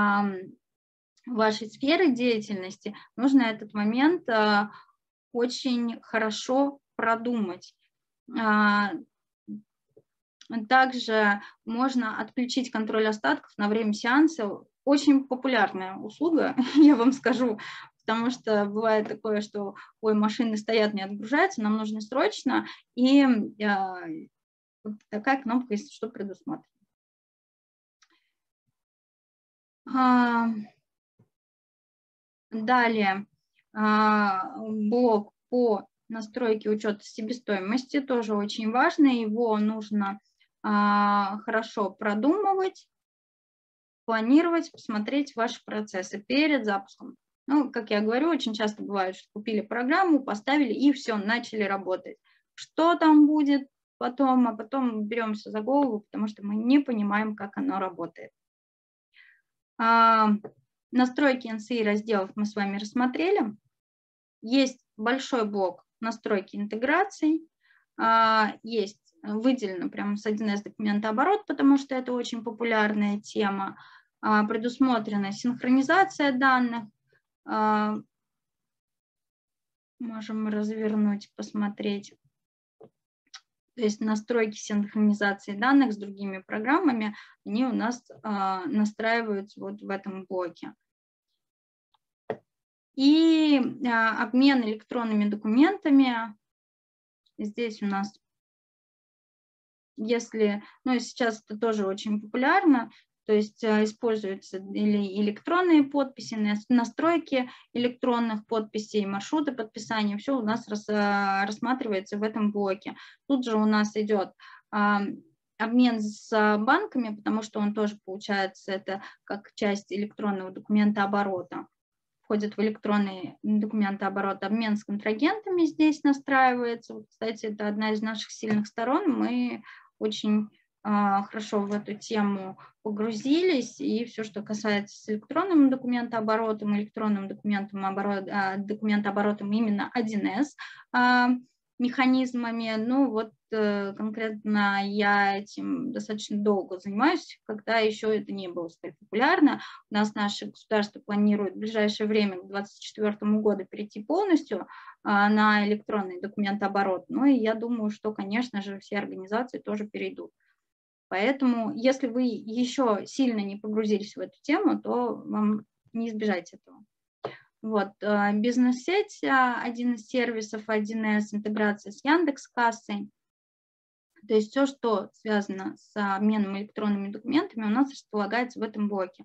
вашей сферы деятельности. Нужно этот момент очень хорошо продумать. Также можно отключить контроль остатков на время сеанса. Очень популярная услуга, я вам скажу, потому что бывает такое, что ой, машины стоят, не отгружаются, нам нужно срочно, и вот такая кнопка, если что, предусмотрена. Далее блок по настройке учета себестоимости, тоже очень важно, его нужно хорошо продумывать, планировать, посмотреть ваши процессы перед запуском. Ну, как я говорю, очень часто бывает, что купили программу, поставили и все, начали работать. Что там будет потом, а потом беремся за голову, потому что мы не понимаем, как оно работает. Настройки NCI разделов мы с вами рассмотрели. Есть большой блок настройки интеграций, есть выделено прямо с 1С документооборот, потому что это очень популярная тема, предусмотрена синхронизация данных, можем развернуть, посмотреть. То есть настройки синхронизации данных с другими программами, они у нас настраиваются вот в этом блоке. И обмен электронными документами. Здесь у нас, если, ну сейчас это тоже очень популярно, то есть используются или электронные подписи, настройки электронных подписей, маршруты подписания, все у нас рассматривается в этом блоке. Тут же у нас идет обмен с банками, потому что он тоже получается, это как часть электронного документооборота. Входит в электронный документооборот, обмен с контрагентами здесь настраивается. Вот, кстати, это одна из наших сильных сторон. Мы очень хорошо в эту тему погрузились, и все, что касается с электронным документооборотом, документооборотом именно 1С механизмами, ну вот конкретно я этим достаточно долго занимаюсь, когда еще это не было столь популярно. У нас наше государство планирует в ближайшее время, к 2024 году, перейти полностью на электронный документооборот. Ну и я думаю, что, конечно же, все организации тоже перейдут. Поэтому, если вы еще сильно не погрузились в эту тему, то вам не избежать этого. Вот, бизнес-сеть, один из сервисов, 1С, интеграция с Яндекс.Кассой. То есть все, что связано с обменом электронными документами, у нас располагается в этом блоке.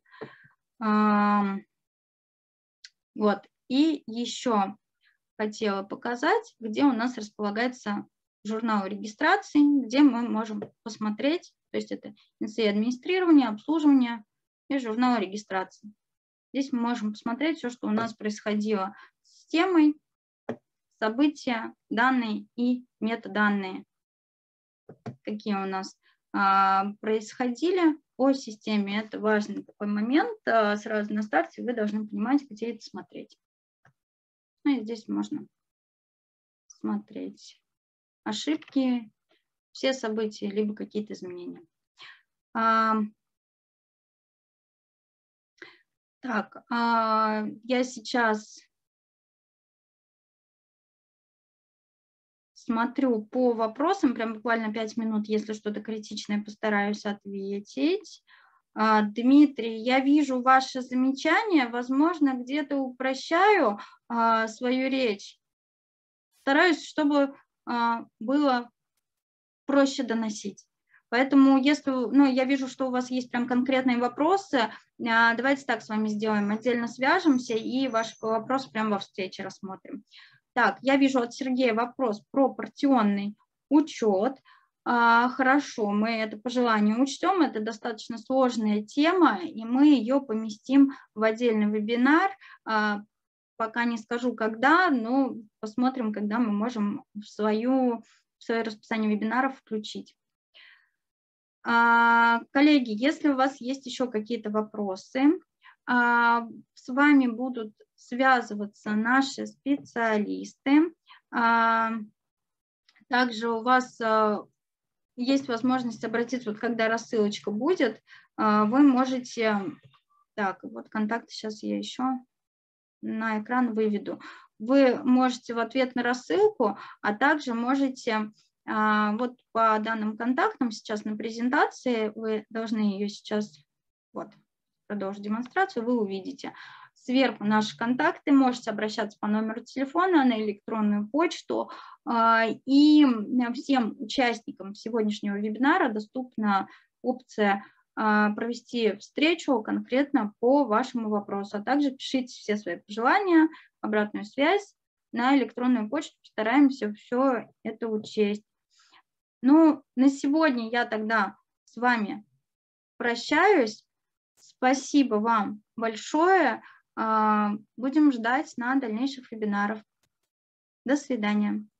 Вот, и еще хотела показать, где у нас располагается журнал регистрации, где мы можем посмотреть, то есть это NCI администрирование, обслуживание и журнал регистрации. Здесь мы можем посмотреть все, что у нас происходило с системой, события, данные и метаданные, какие у нас происходили по системе. Это важный такой момент. Сразу на старте вы должны понимать, где это смотреть. Ну и здесь можно смотреть ошибки, все события, либо какие-то изменения. Так, я сейчас смотрю по вопросам, прям буквально 5 минут, если что-то критичное, постараюсь ответить. Дмитрий, я вижу ваши замечания, возможно, где-то упрощаю свою речь. Стараюсь, чтобы было проще доносить. Поэтому, если, ну, я вижу, что у вас есть прям конкретные вопросы, давайте так с вами сделаем, отдельно свяжемся и ваши вопросы прямо во встрече рассмотрим. Так, я вижу от Сергея вопрос про партионный учет. Хорошо, мы это по желанию учтем, это достаточно сложная тема, и мы ее поместим в отдельный вебинар. Пока не скажу, когда, но посмотрим, когда мы можем в свое расписание вебинаров включить. Коллеги, если у вас есть еще какие-то вопросы, с вами будут связываться наши специалисты. Также у вас есть возможность обратиться, вот когда рассылочка будет, вы можете... Так, вот контакты сейчас я еще на экран выведу. Вы можете в ответ на рассылку, а также можете вот по данным контактам сейчас на презентации, вы должны ее сейчас, вот, продолжить демонстрацию, вы увидите. Сверху наши контакты, можете обращаться по номеру телефона, на электронную почту. И всем участникам сегодняшнего вебинара доступна опция провести встречу конкретно по вашему вопросу. А также пишите все свои пожелания, обратную связь на электронную почту. Постараемся все это учесть. Ну, на сегодня я тогда с вами прощаюсь. Спасибо вам большое. Будем ждать на дальнейших вебинарах. До свидания.